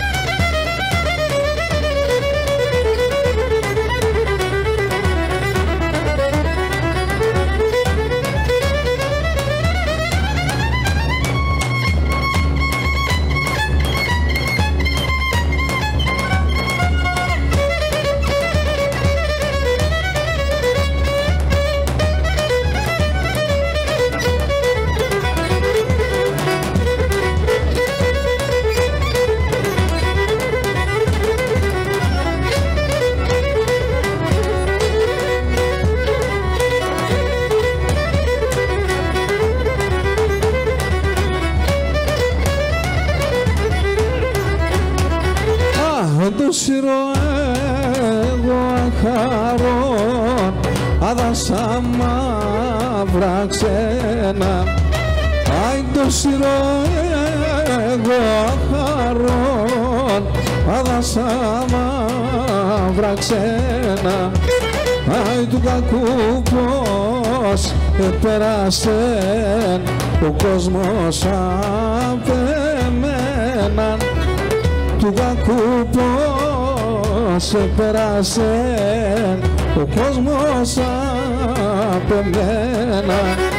Το σειρό εγώ αχαρών, άδασα μαύρα ξένα. Άι, το σειρό εγώ αχαρών, άδασα μαύρα ξένα. Άι, του κακού πως επέρασεν ο κόσμος απ' εμέναν. Του κακού πως επέρασε ο κόσμος απ' εμένα.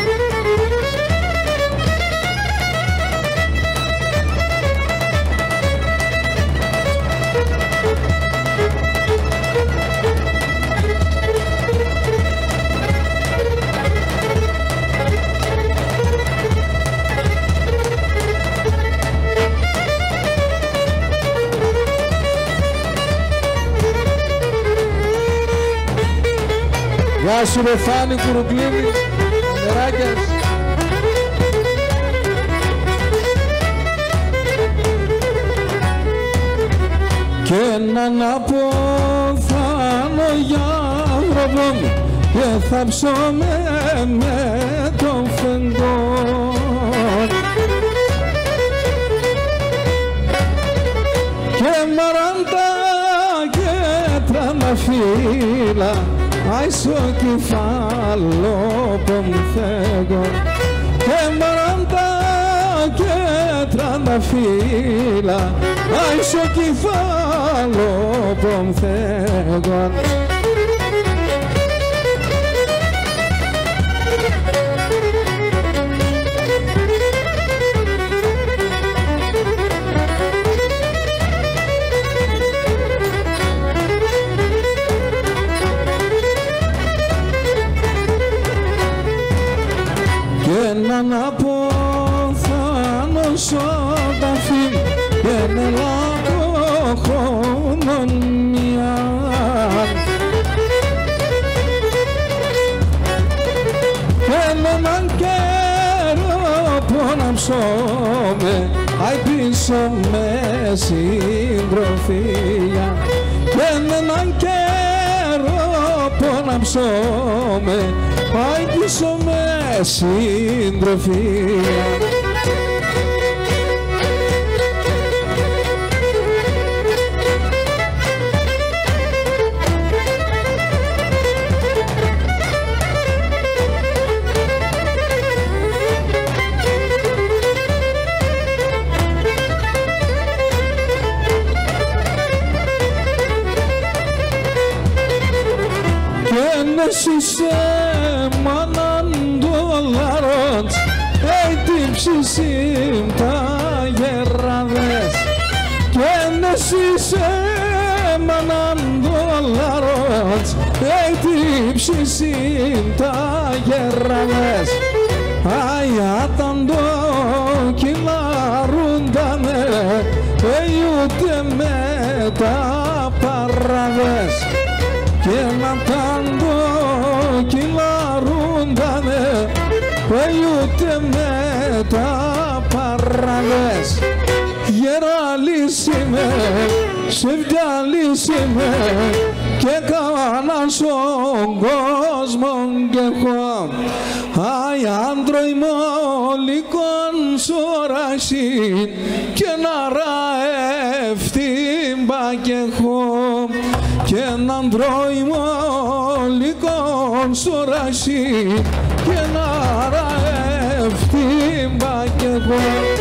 Γεια σου ρε Φάνη Κουρουκλίνη, μεράκες. Κι έναν αποθάνω για γροβό μου και θα ψώμε με τον φεγγόν. Και μαράντα και τραναφύλλα, άι στο κεφάλο πομθέγον. Και μαράντα και τρανταφύλλα, άι στο κεφάλο πομθέγον. Έναν αποθάνω σωταφή και έναν χρόνον μιαν. Και έναν καιρό που να ψώμε, άι πίσω με συντροφία. Και έναν καιρό που να ψώμε, άι πίσω με συντροφία. Και νεσίσε μάναν δολάροντς έτυψισιμ τα γεράδες και νεσίσε μάναν δολάροντς έτυψισιμ τα γεράδες Άιαταν το κυλαρούντανε ούτε με τα παράδες και να τάντο κυλαρούντανε ούτε με τα παράδες γεραλίσιμε, σεβιαλίσιμε και κάνα στον κόσμο και εγώ Άι άντρο ημόλικον σωρασί και να ραεύτημπα κι έχω και να άντρο ημόλικον σωρασί και να ραεύτημπα κι έχω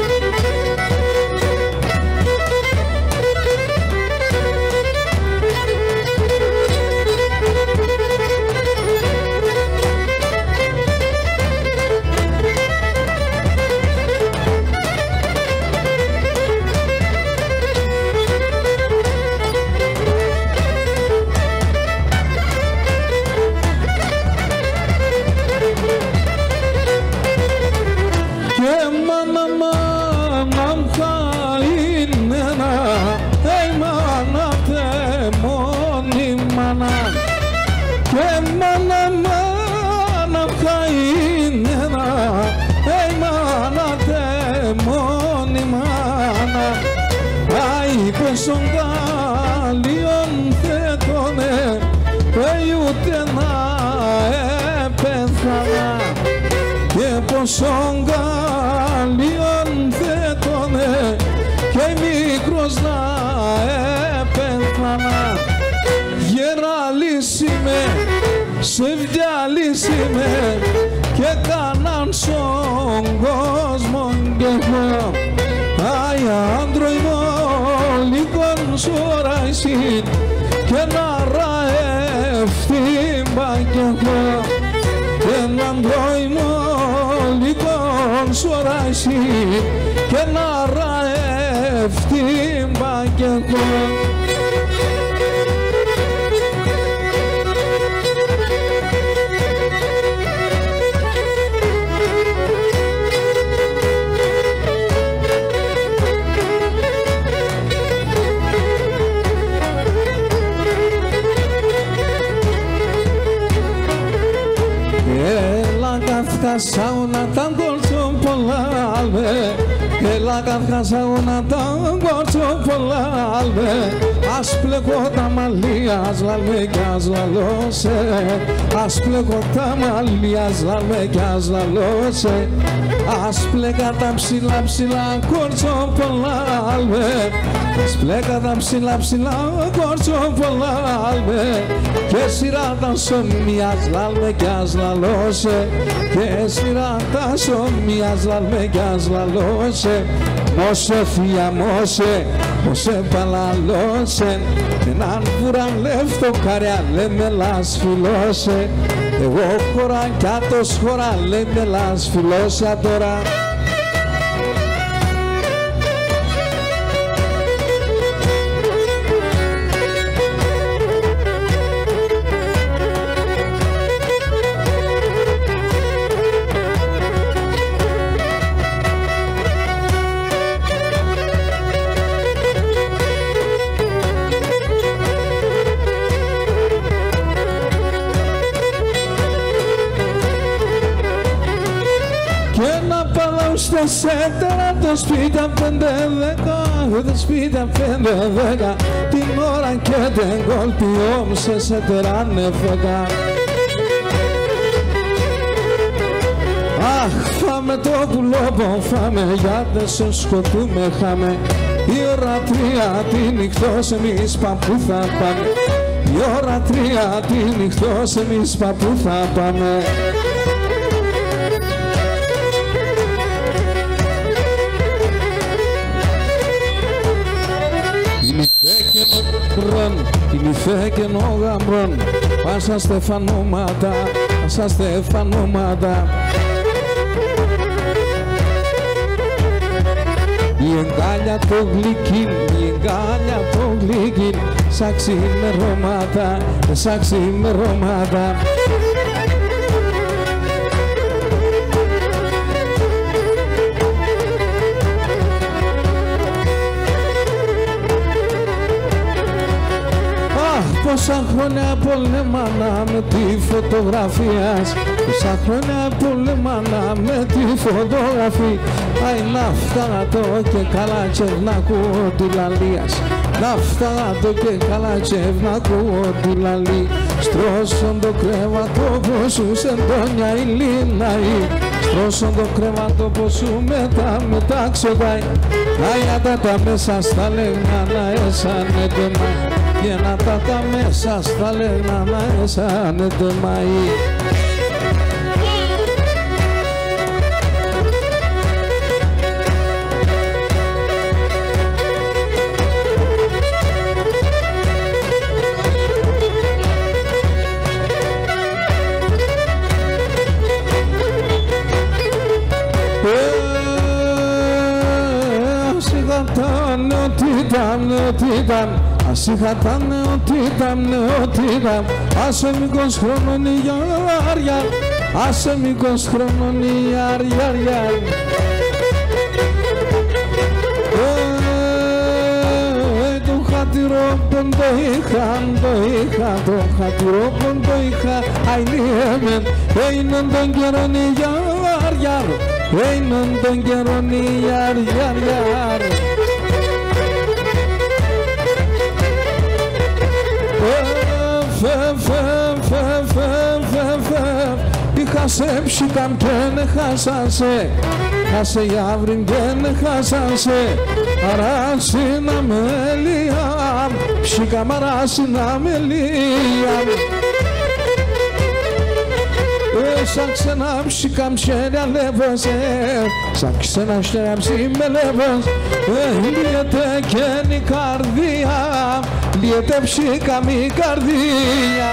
Πόσον Γαλλιόν θέτωνε ούτε να έπεθανα και πόσον Γαλλιόν θέτωνε και μικρός να έπεθανα γεραλίσιμε, σεβιαλίσιμε και κάναν στον κόσμο κι εγώ Άι άντρο ημόλικον σωρασί και να ραεύτημπα κι εγώ και να άντρο ημόλικον σωρασί και να ραεύτημπα κι εγώ Καύχασα τα κορτσό πολλά αλβε Έλα καύχασα τα κορτσό πολλά αλβε Ας πλέκω τα μαλλία, ας λαλme κι ας λαλώσε Ας πλέκω τα μαλλία, ας λαλme κι ας λαλώσε Ας πλέκα τα ψηλά ψηλά κορτσό πολλά αλβε Ας πλέκα τα ψηλά ψηλά κορτσό πολλά αλβε Και σειρά τα σωμία, ας λαλme κι ας λαλώσε Και σειρά τα σωμία, ας λαλme κι ας λαλώσε Μόσε θεία μόσε, μόσε παλαλώσε Έναν βουραν λεύτο καριά λέμε λας φιλώσε Εγώ χωρά κι άτος χωρά λέμε λας φιλώσα τώρα Τέσσερα το σπίτι απ' πέντε δέκα, το σπίτι απ' πέντε δέκα την ώρα και την κόλπη όμως σε σέτερανε φέκα. Αχ, φάμε το πουλόπο, φάμε γιατί σε σκοτούμε χάμε. Η ώρα τρία τη νυχτός εμείς παππού θα πάμε. Η ώρα τρία τη νυχτός εμείς παππού θα πάμε. Την Νυφέ και ο γαμπρών, πάσα στεφανώματα, πάσα στεφανώματα. Η εγκάλια το γλυκίν, η εγκάλια το γλυκίν, σαν ξημερώματα, σαν ξημερώματα. Πόσα χρόνια πολέμανα με τη φωτογραφία, πόσα χρόνια πολέμανα με τη φωτογραφία. Αϊ να φτάνω και καλά τσεβ να ακούω τη λαλίας, να φτάνω και καλά τσεβ να ακούω τη λαλή. Στρώσον το κρέβατο πως σου σεντόνια η λίναη, στρώσον το κρέβατο πως σου μετά μετάξοδαει. Αϊ τα τα μέσα στα λεγνάνα εσάνετε μάι, και να τα τα μέσα στα λεγνάνα εσάνετε μάι. Ό,τι ήταν, ό,τι ήταν, ας είχαν ό,τι ήταν, ό,τι ήταν. Άσε μικρός χρόνων η γιαριά, άσε μικρός χρόνων η γιαριά. Το χατηρόπον το είχα, το είχα, το χατηρόπον το είχα. Αϊνιέμεν, έγιναν τον καιρόν η γιαριά, έγιναν τον καιρόν η γιαριά. Είχα σε ψηκαμ και ne χάσα σε, χάσε γιαύριν και ne χάσα σε. Αράσινα μελία, ψηκαμ αράσινα μελία. Σαν ξένα ψηκαμ ψέρια λέβασε, σαν ξένα ψέρια ψήμε λέβασε. Λιέται και η καρδία, λιέται ψηκαμ η καρδία.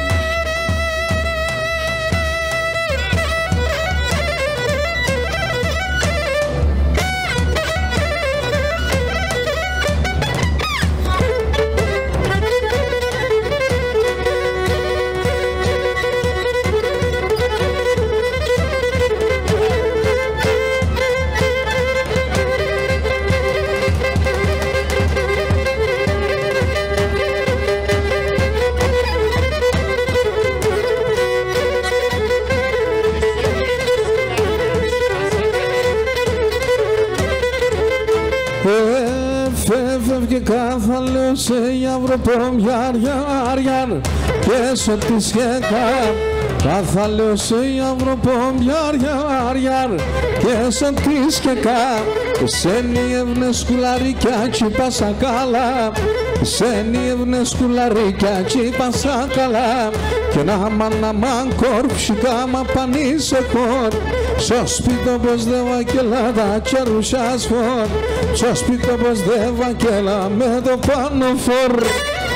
Φεύγε κάθαλο σε Αυρωπομιάρια και σ' ό,τι σχέκα. Κάθαλο σε Αυρωπομιάρια και σ' ό,τι σχέκα. Σένιευνε σκουλαρίκια τσίπασα καλά, σένιευνε σκουλαρίκια τσίπασα καλά. Και να μάνα μαν κορψικά μα πανίσε χωρ, στο σπίτο πως δε βακελά τα τσαρουσιάς φορ, στο σπίτο πως δε βακελά με το πάνω φορ.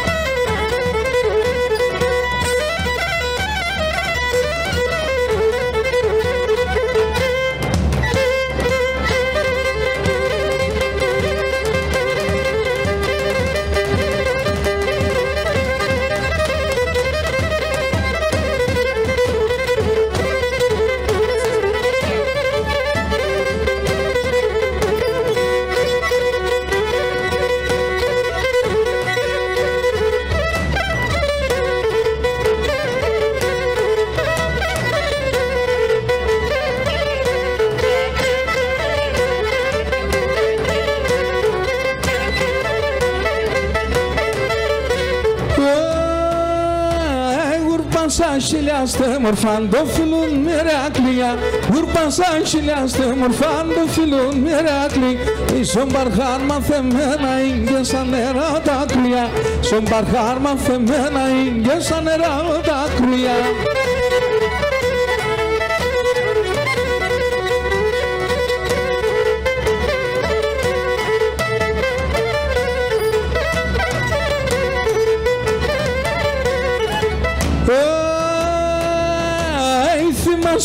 Γουρπαν χιλιάστε μορφάν το φιλούν μοιράκλια, γουρπαν χιλιάστε μορφάν το φιλούν μοιράκλι. Στον παρχάρ μαθεμένα είναι σαν νερά τα κρύα, στον παρχάρ μαθεμένα είναι σαν νερά τα κρύα.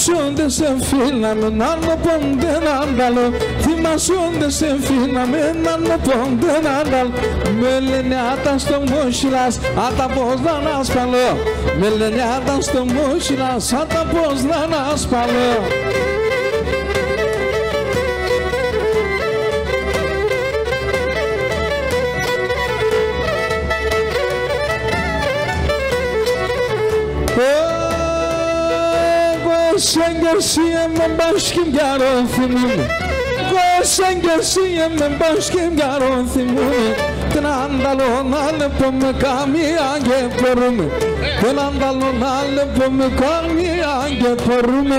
Θυμάσαι σε φίλα με έναν πόντε έναν άλλο. Θυμάσαι σε φίλα με έναν πόντε έναν άλλο. Με λένε άτα στο μόσιλας, άτα πως δεν ασπαλώ. Με λένε άτα στο μόσιλας, άτα πως δεν ασπαλώ. Σέγγερσία με μπάσκιν πιαρό θυμούμαι. Εγώ σέγγερσία με μπάσκιν πιαρό θυμούμαι. Την ανταλώ να λεπώ με καμία και μπορούμε. Την ανταλώ να λεπώ με καμία και μπορούμε.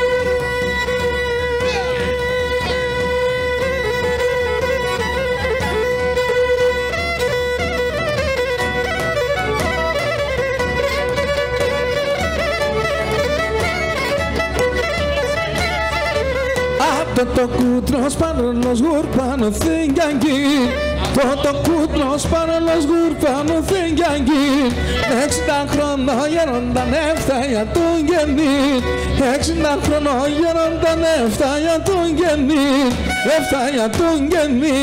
Το κούτρος πάνω σγουρπάνω θυγιαγκή. Το κούτρος πάνω σγουρπάνω θυγιαγκή. Έξιτα χρόνο γέρονταν έφταγια του γεννή. Έξιτα χρόνο γέρονταν έφταγια του γεννή. Έφταγια του γεννή.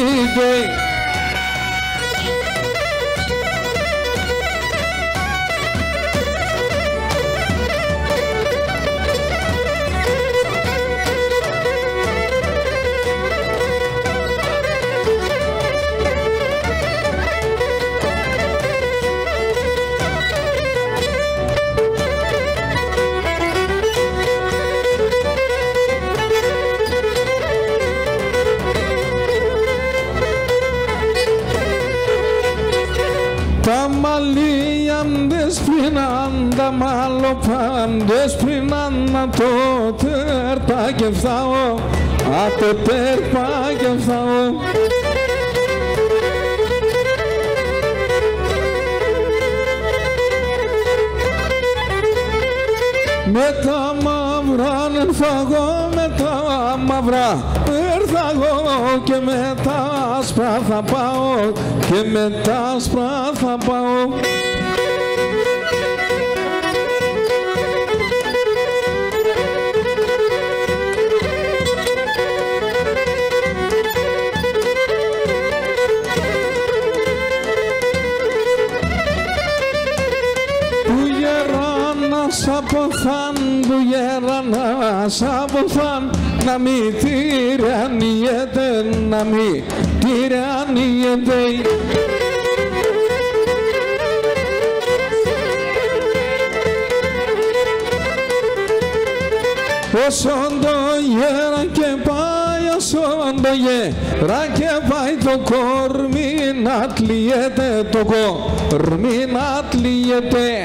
Τα μαλλοπάντες πριν ανά το τέρπα και φθάω. Από το τέρπα και φθάω. Με τα μαύρα νερφαγώ, με τα μαύρα έρθαγω και με τα άσπρα θα πάω και με τα άσπρα θα πάω. Αποθάν του γέρανας, αποθάν να μη τυραννιέται, να μη τυραννιέται. Όσον το γέρα και πάει, όσον το γέρα και πάει, το κορμί να τλιέται, το κορμί να τλιέται.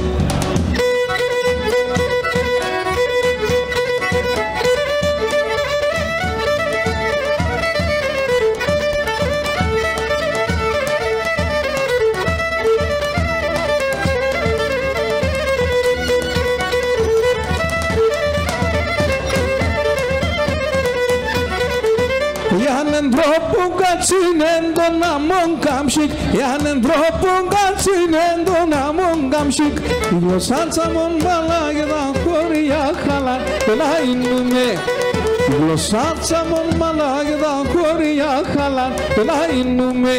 Janen dropun katsinen don amon kamshik, Janen dropun katsinen don amon kamshik. Iglo salsa mon balagda koria khala la inume. Iglo salsa mon balagda koria khala la inume.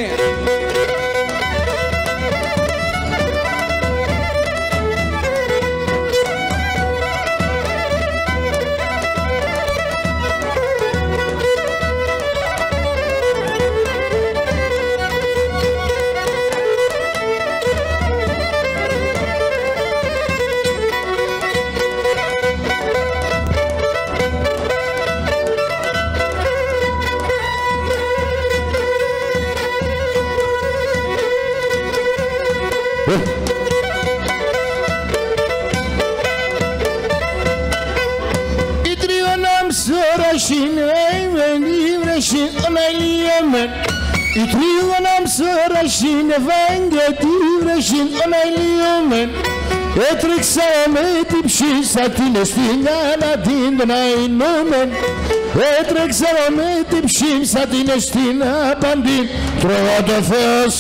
I trivanam sărășin, venghetivreșin, oneliumen. Etrexame tipși satine stinana din dnai numen. Etrexame tipși satine stina pandin, trovată fos.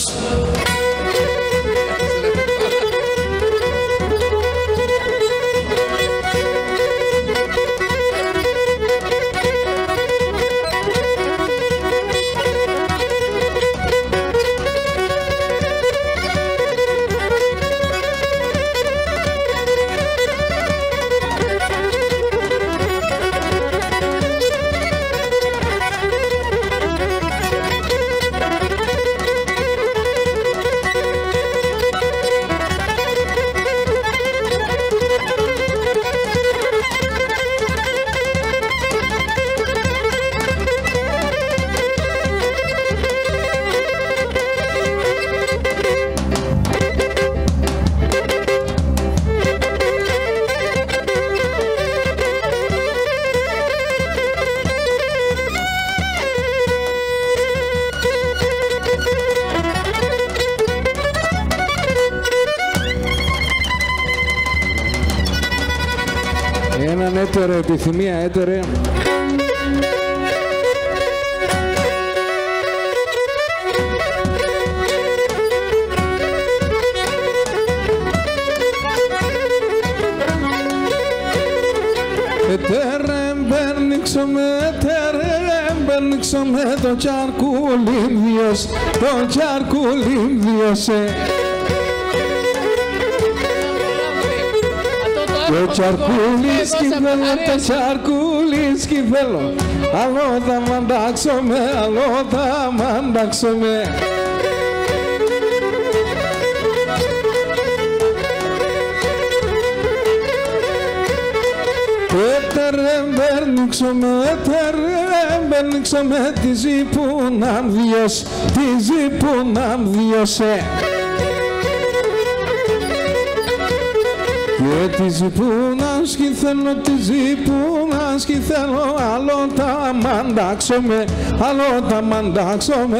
έτερε, επιθυμία έτερε. Έτερε μπέρνιξαμε, έτερε μπέρνιξαμε το τσαρκούλι διός, το τσαρκούλι διώσε. Το τσαρκούλι σκυφέλο, το τσαρκούλι σκυφέλο, άλλο θα μαντάξομαι, άλλο θα μαντάξομαι. Έτερε μπέρνιξομαι, έτερε μπέρνιξομαι, τη ζει που να μ' τη ζει που να μ' διώσε. Και τη ζει που να σκυθέλω, τη ζει που να σκυθέλω, άλλο τα μαντάξομαι, άλλο τα μαντάξομαι.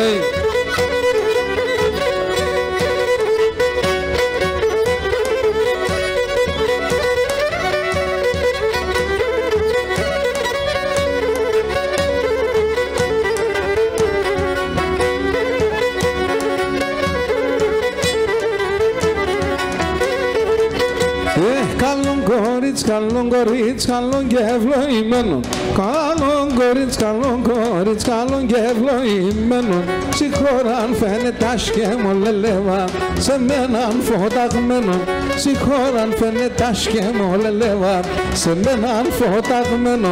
Καλό κορίτσι, καλό και ευλογημένο. Καλό κορίτσι, καλό κορίτσι, καλό και ευλογημένο. Συγχωράν φαίνεται άσχημο λελεύα, σε μέναν φωταγμένο. Συγχωράν φαίνεται άσχημο λελεύα, σε μέναν φωταγμένο.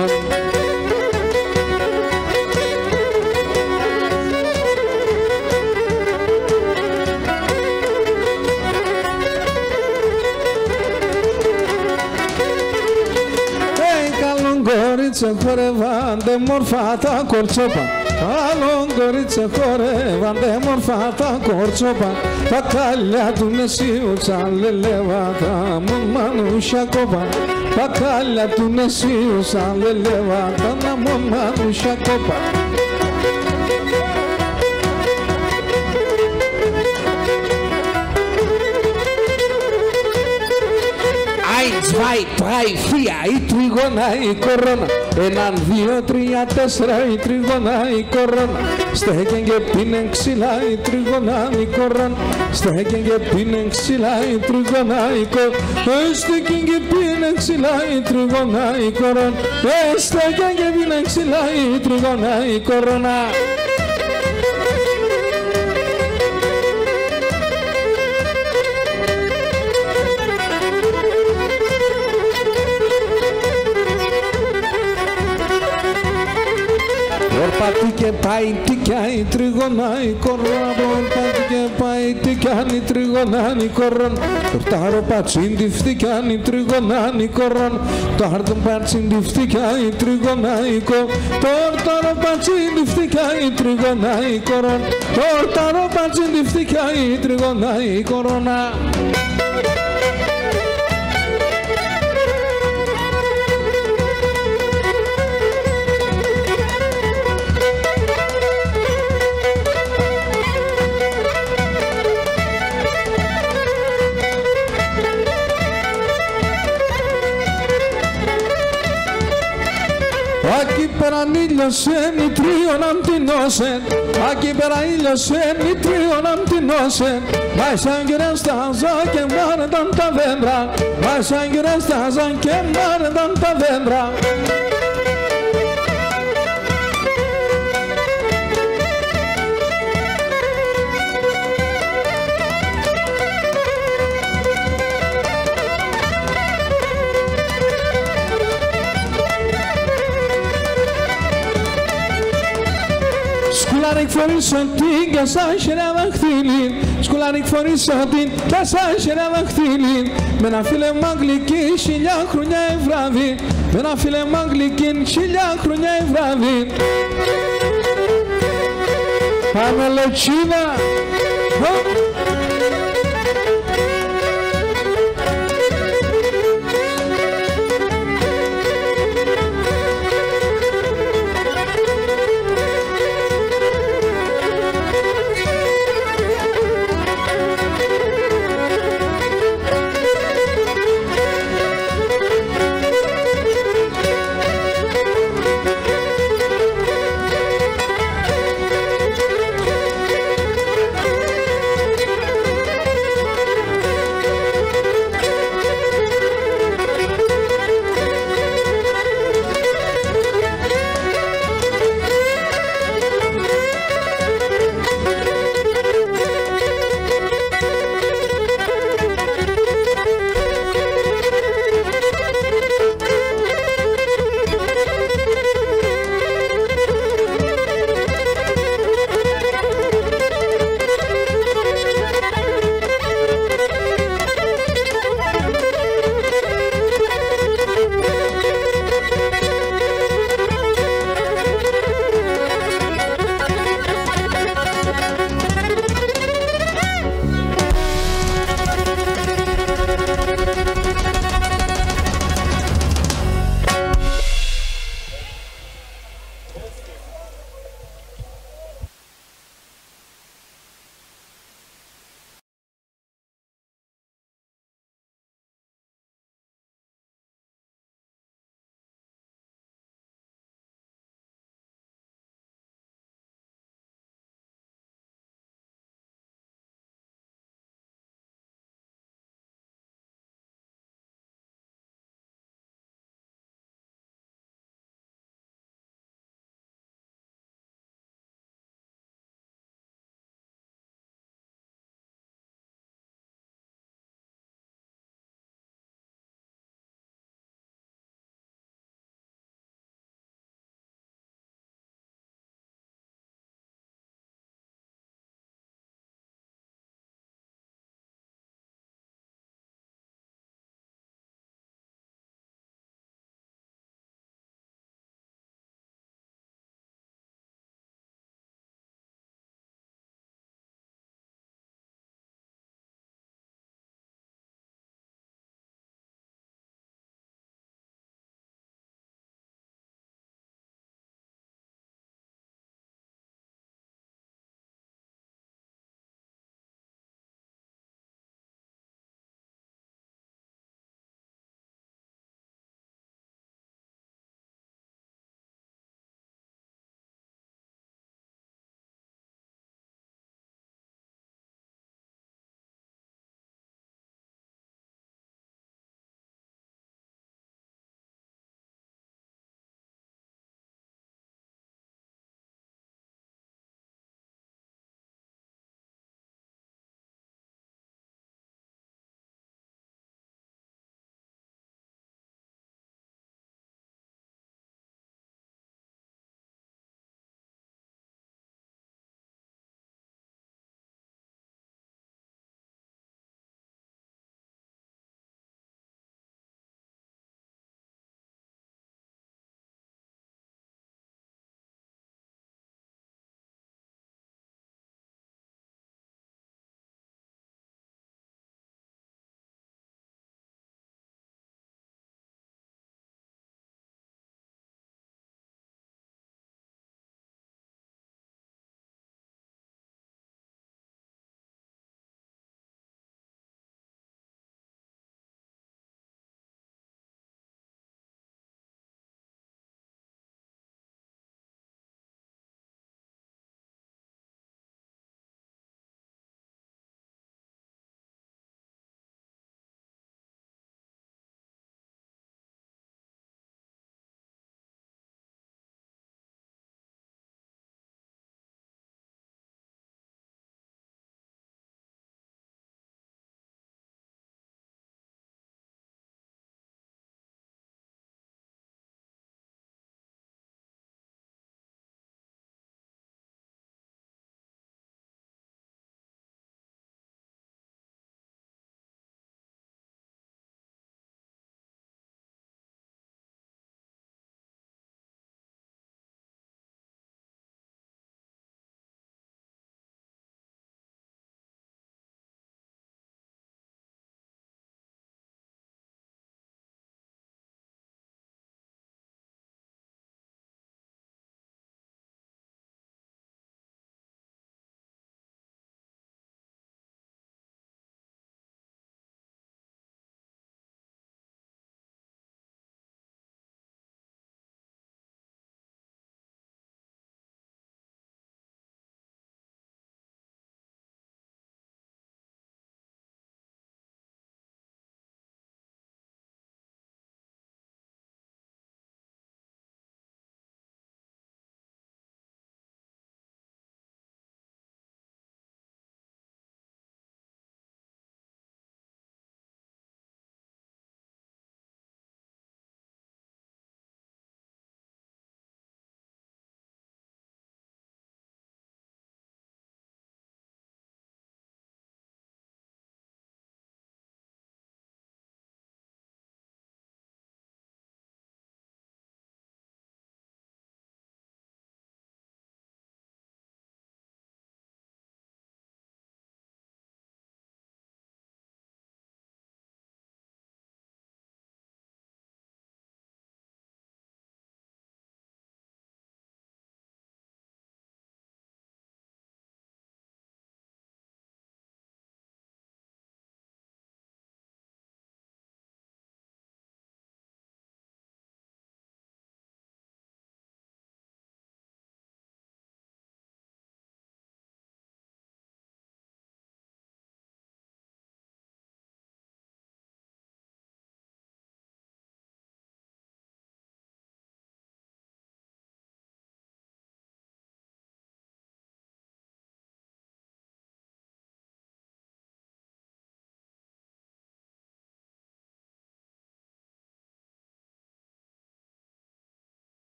Κορίτσε χορεύαντε μορφά τα κορτσόπα, άλλο κορίτσε χορεύαντε μορφά τα κορτσόπα. Τα κάλια του νεσίου τσαλελεύα, τα μου μανούσια κόπα. Τα κάλια του νεσίου τσαλελεύα, τα μου μανούσια κόπα. Eins, zwei, drei, vier, η τρίγωνα η κορώνα. Έναν, δύο, τρία, τέσσερα, η τρίγωνα η κορώνα. Στέκεν και πίνεν ξυλά η τρίγωνα η κορώνα. Στέκεν και πίνεν ξυλά η τρίγωνα η κορώνα. Στέκεν και πίνεν ξυλά η τρίγωνα η κορώνα. Στέκεν και πίνεν ξυλά η τρίγωνα η κορώνα. Ορπάτη και πάει τικιά η τρίγωνα η κορώνα. Ορπάτη και πάει τικιά η τρίγωνα η κορώνα. Τορτάρο πατσίν τη φτικιά η τρίγωνα η κορώνα. Τόρτον πατσίν τη φτικιά η τρίγωνα η κορώνα. Τόρταρο πατσίν τη φτικιά η τρίγωνα η κορώνα. Τόρταρο πατσίν τη φτικιά η τρίγωνα η κορώνα. Aquí πέρα ήλιοσεν η τρίων αμτινώσεν. Aquí πέρα ήλιοσεν η τρίων αμτινώσεν. Μα σαν γυρεστάζα και μάρεταν τα δέντρα. Μα σαν γυρεστάζα και μάρεταν τα δέντρα. Σκουλάρικ φορήσω την και σαν χερεύα χθήλιν. Σκουλάρικ φορήσω την και σαν χερεύα χθήλιν. Με ένα φίλε μ' αγγλική χιλιά χρονιά ευράδι. Με ένα φίλε μ' αγγλική χιλιά χρονιά ευράδι. Πάμε λετσίνα.